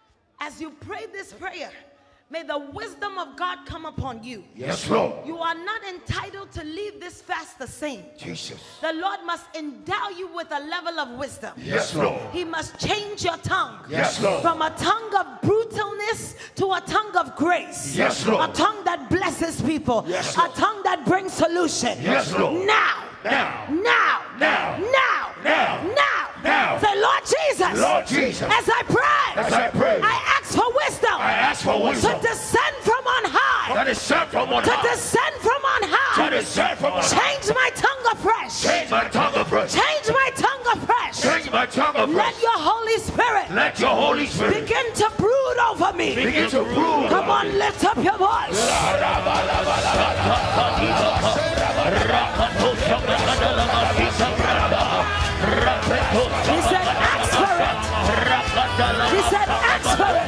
As you pray this prayer, may the wisdom of God come upon you. Yes, Lord. You are not entitled to leave this fast the same. Jesus. The Lord must endow you with a level of wisdom. Yes, Lord. He must change your tongue. Yes, Lord. From a tongue of brutalness to a tongue of grace. Yes, Lord. A tongue that blesses people. Yes, Lord. A tongue that brings solution. Yes, Lord. Now. Now. Now. Now. Now. Now. Now. Now. Say, Lord Jesus. Lord Jesus. As I pray. As I pray. I ask for wisdom. I ask for wisdom. To descend from on high. To descend from on to high. To descend from on high. To descend from on high. Change my tongue afresh. Change my tongue afresh. Change my tongue afresh. Change my tongue afresh. Let your Holy Spirit. Let your Holy Spirit. Begin to brood over me. Begin to brood. Come on, lift up your voice. He said, ask for it. He said, ask for it.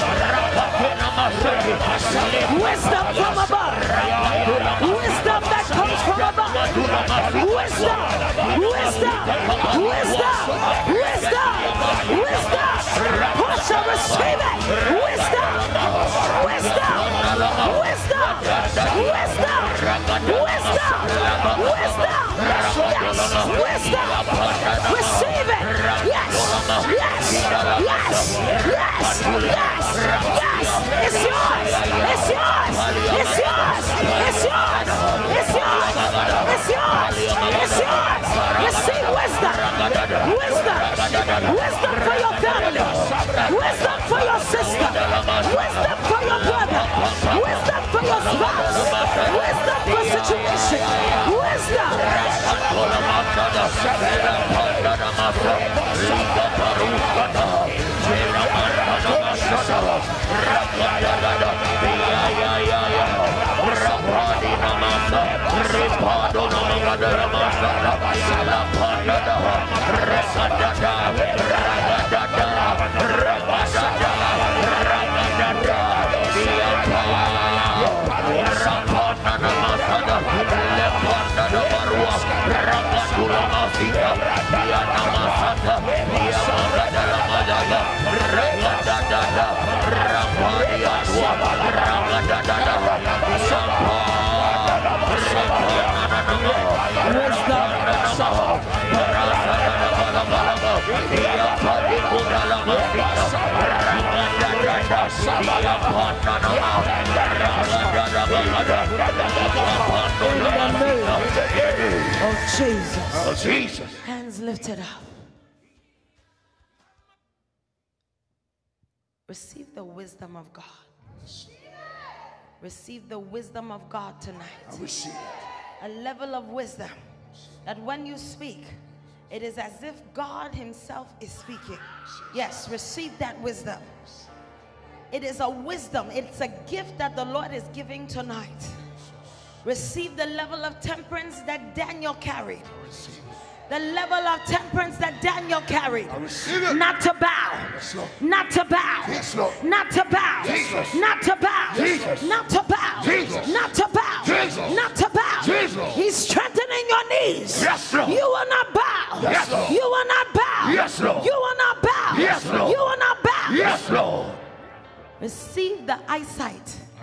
Wisdom from above. Wisdom that comes from above. Wisdom. Wisdom. Wisdom. Wisdom. Wisdom. Who shall receive it? Wisdom. Wisdom. Wisdom. Wisdom. Wisdom. Wisdom. Yes. Wisdom. Receive it. Yes. Yes. Yes. Yes. Yes. Yes. It's yours. It's yours. It's yours. It's yours. It's yours. It's yours. It's yours. Receive wisdom. Wisdom. Wisdom for your family. Wisdom for your sister. Wisdom for your brother. Wisdom for your spouse. Wisdom for situation. Wisdom. Oh Jesus. Oh Jesus. Hands lifted up. Receive the wisdom of God. Receive the wisdom of God tonight. I receive it. A level of wisdom that when you speak, it is as if God himself is speaking. Yes, receive that wisdom. It is a wisdom. It's a gift that the Lord is giving tonight. Receive the level of temperance that Daniel carried. The level of temperance that Daniel carried. Not to bow. Yes, Lord. Not to bow. Yes, Lord. Not to bow. Jesus. Not to bow. Jesus. Not to bow. Jesus. Not to bow. Jesus. Not to bow. Jesus. He's strengthening your knees. Yes, Lord. You will not bow. Yes, Lord. You will not bow. Yes, Lord. You will not bow. Yes, Lord. You will not bow. Yes, Lord. Receive the eyesight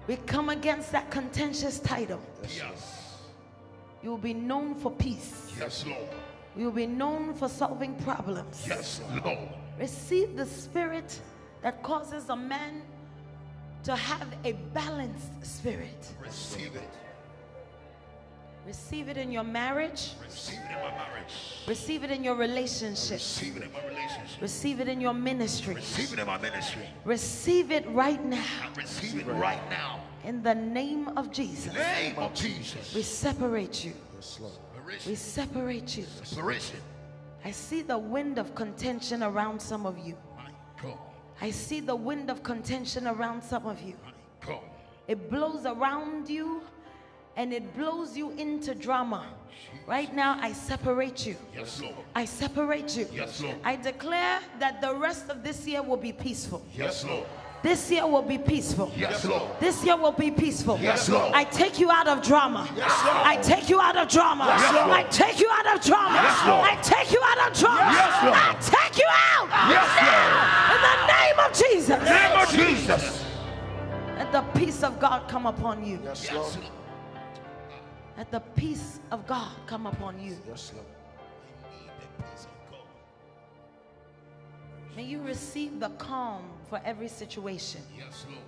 We come against that contentious title. Yes. You will be known for peace. Yes, Lord. You will be known for solving problems. Yes, Lord. Receive the spirit that causes a man to have a balanced spirit. Receive it. Receive it in your marriage. Receive it in my marriage. Receive it in your relationship. Receive it in my relationship. Receive it in your ministry. Receive it in my ministry. Receive it right now. I receive it right now. In the name of Jesus. Name of Jesus. We separate you. Separation. We separate you. Separation. I see the wind of contention around some of you. My God. I see the wind of contention around some of you. My God. It blows around you and it blows you into drama. Right now, I separate you. Yes, Lord. I separate you. Yes, Lord. I declare that the rest of this year will be peaceful. Yes, Lord. This year will be peaceful. Yes, Lord. This year will be peaceful. Yes, Lord. I take you out of drama. Yes, Lord. I take you out of drama. Yes, Lord. I take you out of drama. Yes, Lord. I take you out of drama. Yes, Lord. I take you out. Yes, now. In the name of Jesus. Name of Jesus. Let the peace of God come upon you. Yes, Lord. Let the peace of God come upon you. Yes, Lord. I need the peace of God. May you receive the calm for every situation. Yes, Lord.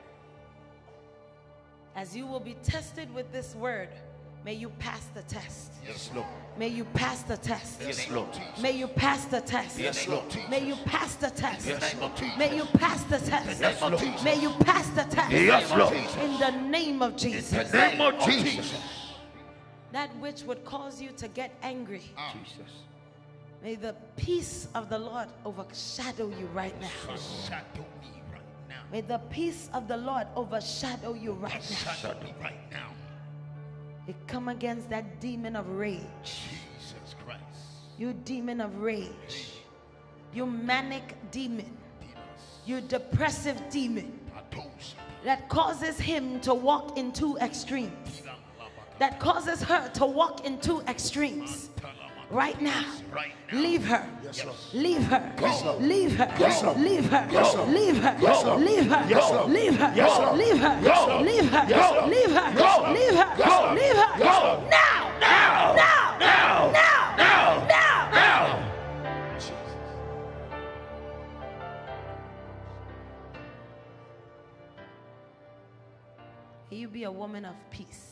As you will be tested with this word, may you pass the test. Yes, Lord. May you pass the test. Yes, Lord. May you pass the test. Yes, Lord. May you pass the test. Yes, Lord. May you pass the test. Yes, Lord. May you pass the test. Yes, Lord. In the name of Jesus. In the name of Jesus. That which would cause you to get angry. Jesus. May the peace of the Lord overshadow you right now. Overshadow me right now. May the peace of the Lord overshadow you right now. Overshadow me right now. We come against that demon of rage. Jesus Christ. You demon of rage. You manic demon. You depressive demon that causes him to walk in two extremes. That causes her to walk in two extremes. Right now, leave her. Leave her. Leave her. Leave her. Leave her. Leave her. Leave her. Leave her. Leave her. Leave her. Leave her. Leave her. Now. Now. Now. Now. Now. Now. Now. May you be a woman of peace.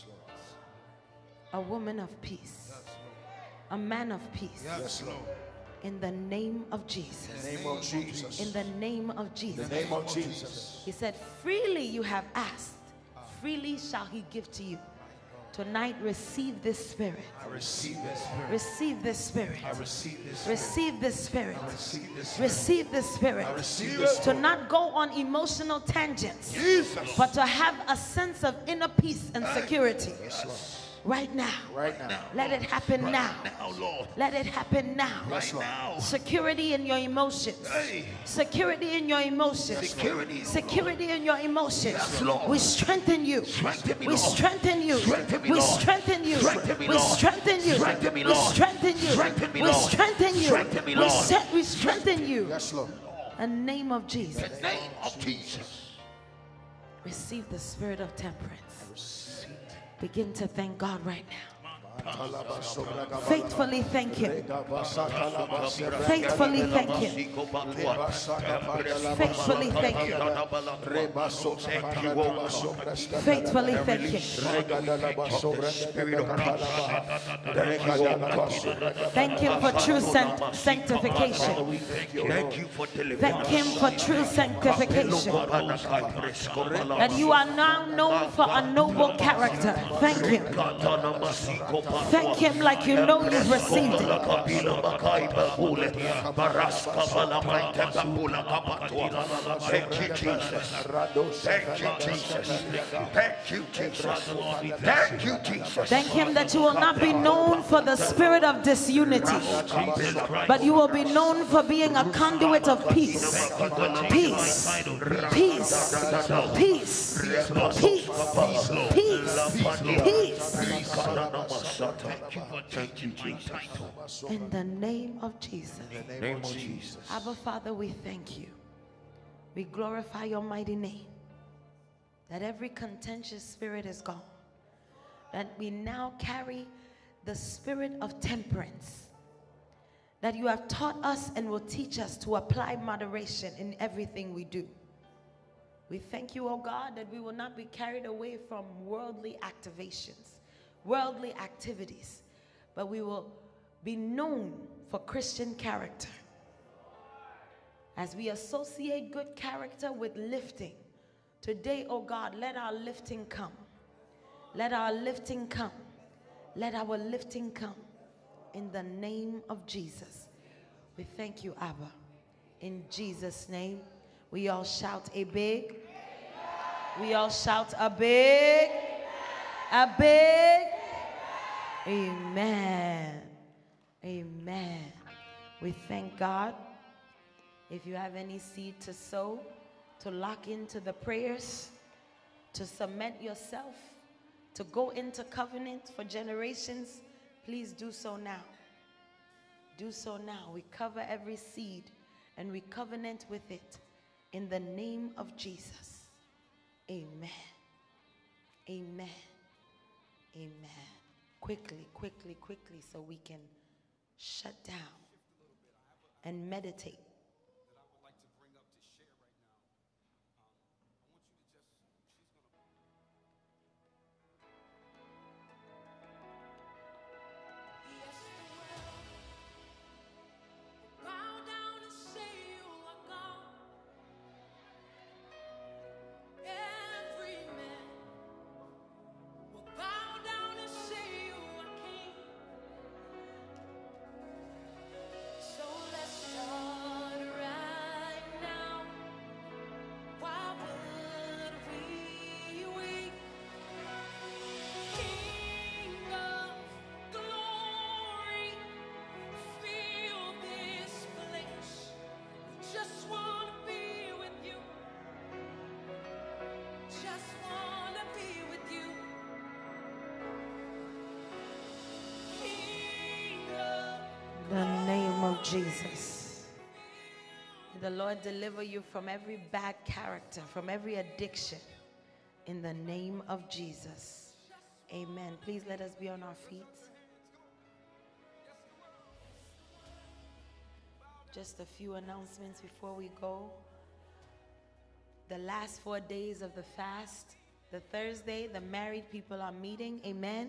A woman of peace. A man of peace. Yes, Lord. In the name of Jesus. In the name of Jesus. In the name of Jesus. In the name of Jesus. He said, freely you have asked, freely shall he give to you. Tonight, receive this spirit. I receive this spirit. Receive this spirit. I receive this spirit. Receive this spirit. I receive this spirit. Receive this spirit. I receive this To spirit. not go on emotional tangents, Jesus. but to have a sense of inner peace and security. Yes, Lord. Right now. Right now. Let it happen Right now. now, Lord. Let it happen now. Right now. Security in your emotions. Hey. Security in your emotions. Security. Security in your emotions. Yes, Lord. We strengthen you. Strengthen me, We Lord. strengthen you. Strengthen me, We Lord. strengthen you. Strengthen me, We Lord. strengthen you. Strengthen me, We Lord. strengthen you. Strengthen me, We Lord. strengthen you. Strengthen me, We Lord. set- We strengthen you. Yes, Lord. In the name of In Jesus. the name of Jesus. Receive the spirit of temperance. Begin to thank God right now. Faithfully thank him. Faithfully thank him. Faithfully thank him. Faithfully thank him. Thank him for true san- sanctification. Thank you for deliverance. Thank him for true sanctification. That you are now known for a noble character. Thank him. Thank him like you know you've received it. Thank you, Jesus. Thank you, Jesus. Thank you, Jesus. Thank you, Jesus. Thank him that you will not be known for the spirit of disunity, but you will be known for being a conduit of peace. Peace. Peace. Peace. Peace. Peace. Peace. Thank you, Jesus. In the name of Jesus. In the name of Jesus. Abba Father, we thank you. We glorify your mighty name. that every contentious spirit is gone, that we now carry the spirit of temperance, that you have taught us and will teach us to apply moderation in everything we do. We thank you, oh God, that we will not be carried away from worldly activations, worldly activities, but we will be known for Christian character. As we associate good character with lifting, today, oh God, let our lifting come. Let our lifting come. Let our lifting come. In the name of Jesus. We thank you, Abba. In Jesus' name, we all shout a big. We all shout a big. A big. Amen. Amen. We thank God. If you have any seed to sow, to lock into the prayers, to cement yourself, to go into covenant for generations, please do so now. Do so now. We cover every seed and we covenant with it in the name of Jesus. Amen. Amen. Amen. Quickly, quickly, quickly, so we can shut down and meditate. The name of Jesus. The Lord deliver you from every bad character, from every addiction, in the name of Jesus. Amen. Please let us be on our feet. Just a few announcements before we go. The last four days of the fast, the Thursday, the married people are meeting. Amen.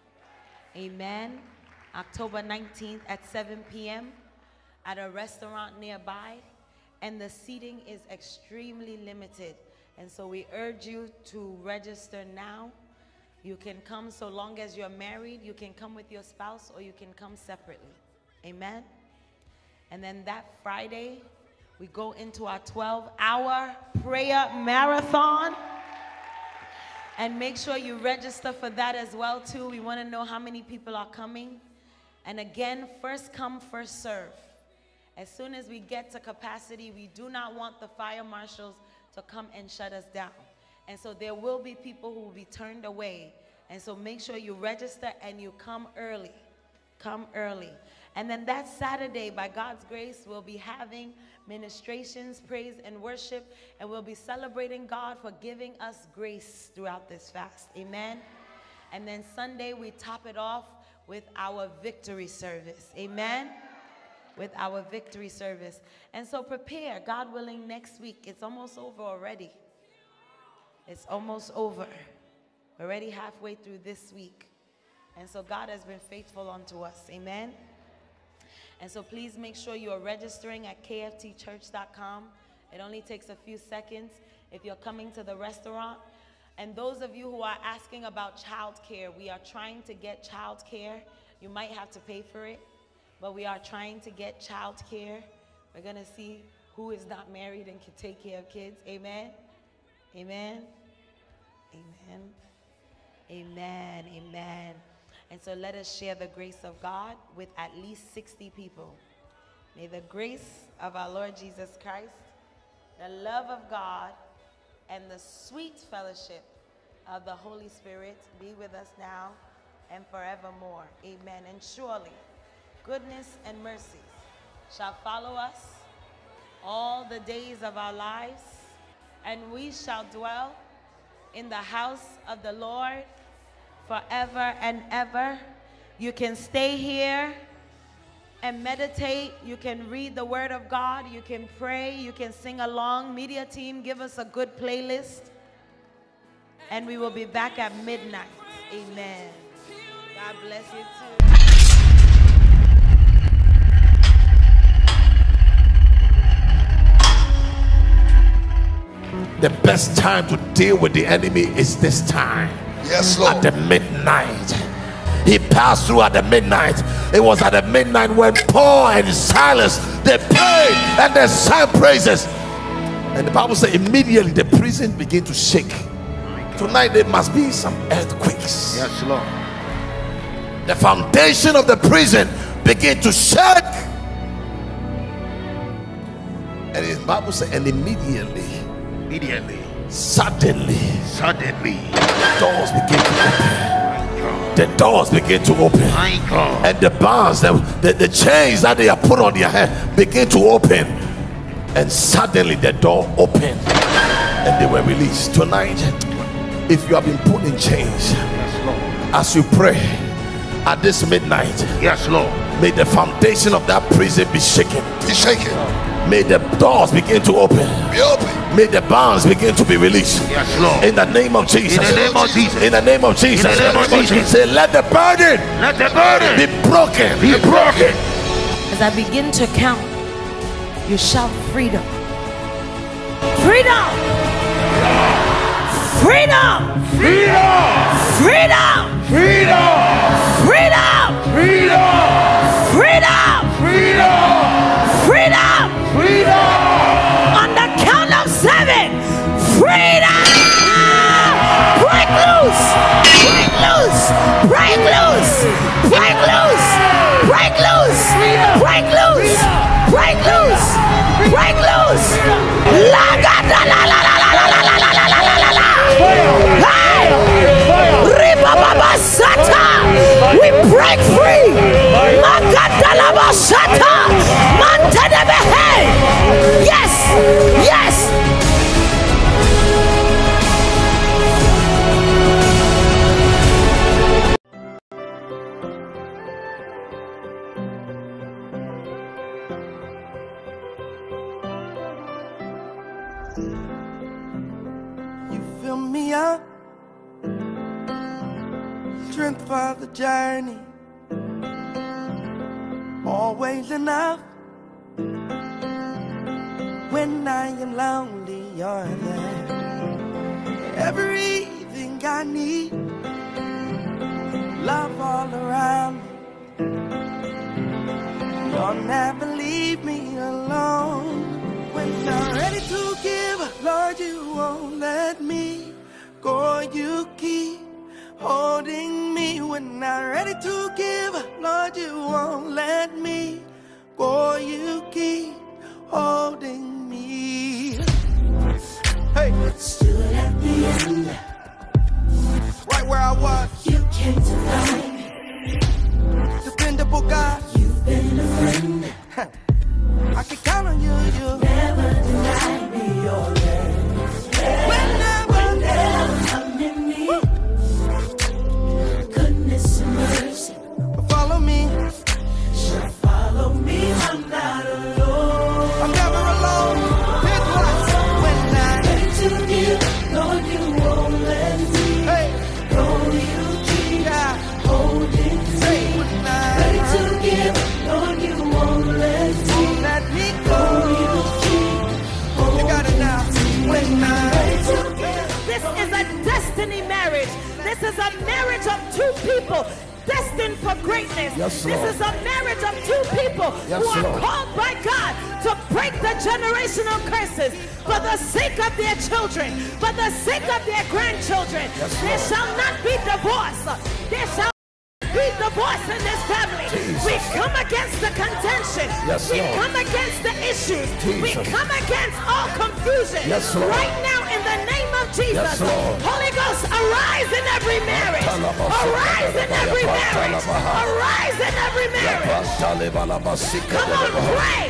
Amen. October nineteenth at seven p m at a restaurant nearby, and the seating is extremely limited, and so we urge you to register now. You can come so long as you're married. You can come with your spouse or you can come separately. Amen. And then that Friday we go into our twelve hour prayer marathon. And make sure you register for that as well too. We want to know how many people are coming. And again, first come, first serve. As soon as we get to capacity, we do not want the fire marshals to come and shut us down. And so there will be people who will be turned away. And so make sure you register and you come early. Come early. And then that Saturday, by God's grace, we'll be having ministrations, praise, and worship. And we'll be celebrating God for giving us grace throughout this fast. Amen. And then Sunday, we top it off with our victory service. Amen. With our victory service. And so prepare, God willing, next week. It's almost over already. It's almost over. We're already halfway through this week. And so God has been faithful unto us. Amen. And so please make sure you're registering at K F T church dot com. It only takes a few seconds if you're coming to the restaurant. And those of you who are asking about childcare, we are trying to get childcare. You might have to pay for it, but we are trying to get childcare. We're going to see who is not married and can take care of kids. Amen. Amen. Amen. Amen. Amen. And so let us share the grace of God with at least sixty people. May the grace of our Lord Jesus Christ, the love of God, and the sweet fellowship of the Holy Spirit be with us now and forevermore. Amen. And surely goodness and mercy shall follow us all the days of our lives, and we shall dwell in the house of the Lord forever and ever. You can stay here and meditate. You can read the word of God. You can pray. You can sing along. Media team, give us a good playlist. And we will be back at midnight. Amen. God bless you too. The best time to deal with the enemy is this time. Yes, Lord. At the midnight. He passed through at the midnight. It was at the midnight when Paul and Silas, they prayed and they sang praises. And the Bible says immediately the prison began to shake. Tonight there must be some earthquakes. Yes, Lord. The foundation of the prison began to shake. And the Bible says, and immediately, Immediately, suddenly, suddenly, the doors began to open. The doors begin to open. My God. And the bonds, the, the, the chains that they are put on their head begin to open. And suddenly the door opened and they were released. Tonight, if you have been put in chains, Yes, Lord. as you pray at this midnight, Yes, Lord. may the foundation of that prison be shaken. Be shaken. May the doors begin to open. Be open. May the bonds begin to be released. Yes, Lord. In the name of Jesus. In the name of Jesus. In the name of Jesus. In the name of Jesus. Say, let the burden Let the burden be broken. be broken. As I begin to count, you shout freedom. Freedom! Freedom! Freedom! Freedom! Freedom! Freedom! Freedom! Freedom! Freedom! Freedom! Freedom! On the count of seven, freedom! Break loose! Break loose! Break loose! Break loose! Break loose! Break loose! Break loose! Break loose! La ga da la la la la la la la la la la la la! Hey! Riba baba sata! We break free! Magadala basata! Mantadebe hey! Yes! Yes! You fill me up, strength for the journey, always enough. When I am lonely, you're there. Everything I need, love all around me. You'll never leave me alone. When I'm ready to give, Lord, you won't let me go. You keep holding me. When I'm ready to give, Lord, you won't let me go. You keep holding me. Hey, Stood at the end, right where I was. you came to find me. Dependable God, You've been a friend, I can count on you. You never denied me your love. whenever, Never come near me. Goodness and mercy follow me. shall follow me. I'm not alone. I'm never alone. Here's what when I Ready to give, Lord, you won't let me hey go. You keep yeah holding say me. when Ready I to give, Lord, you won't let me let me go. go. You keep You got it now. When I ready to give. This is a destiny marriage. This is a marriage of two people destined for greatness. Yes, this Lord. is a marriage of two people Yes, who are Lord. called by God to break the generational curses for the sake of their children, for the sake of their grandchildren. Yes, there Lord. shall not be divorce. There shall be divorce in this family. Jesus. We come against the contention. Yes, we Lord. come against the issues. We Jesus. come against all confusion. Yes, Lord. Right now in the name of Jesus. Yes, Lord. Holy Ghost, arise in every marriage. Arise in every marriage. Arise in every marriage. Come on, pray.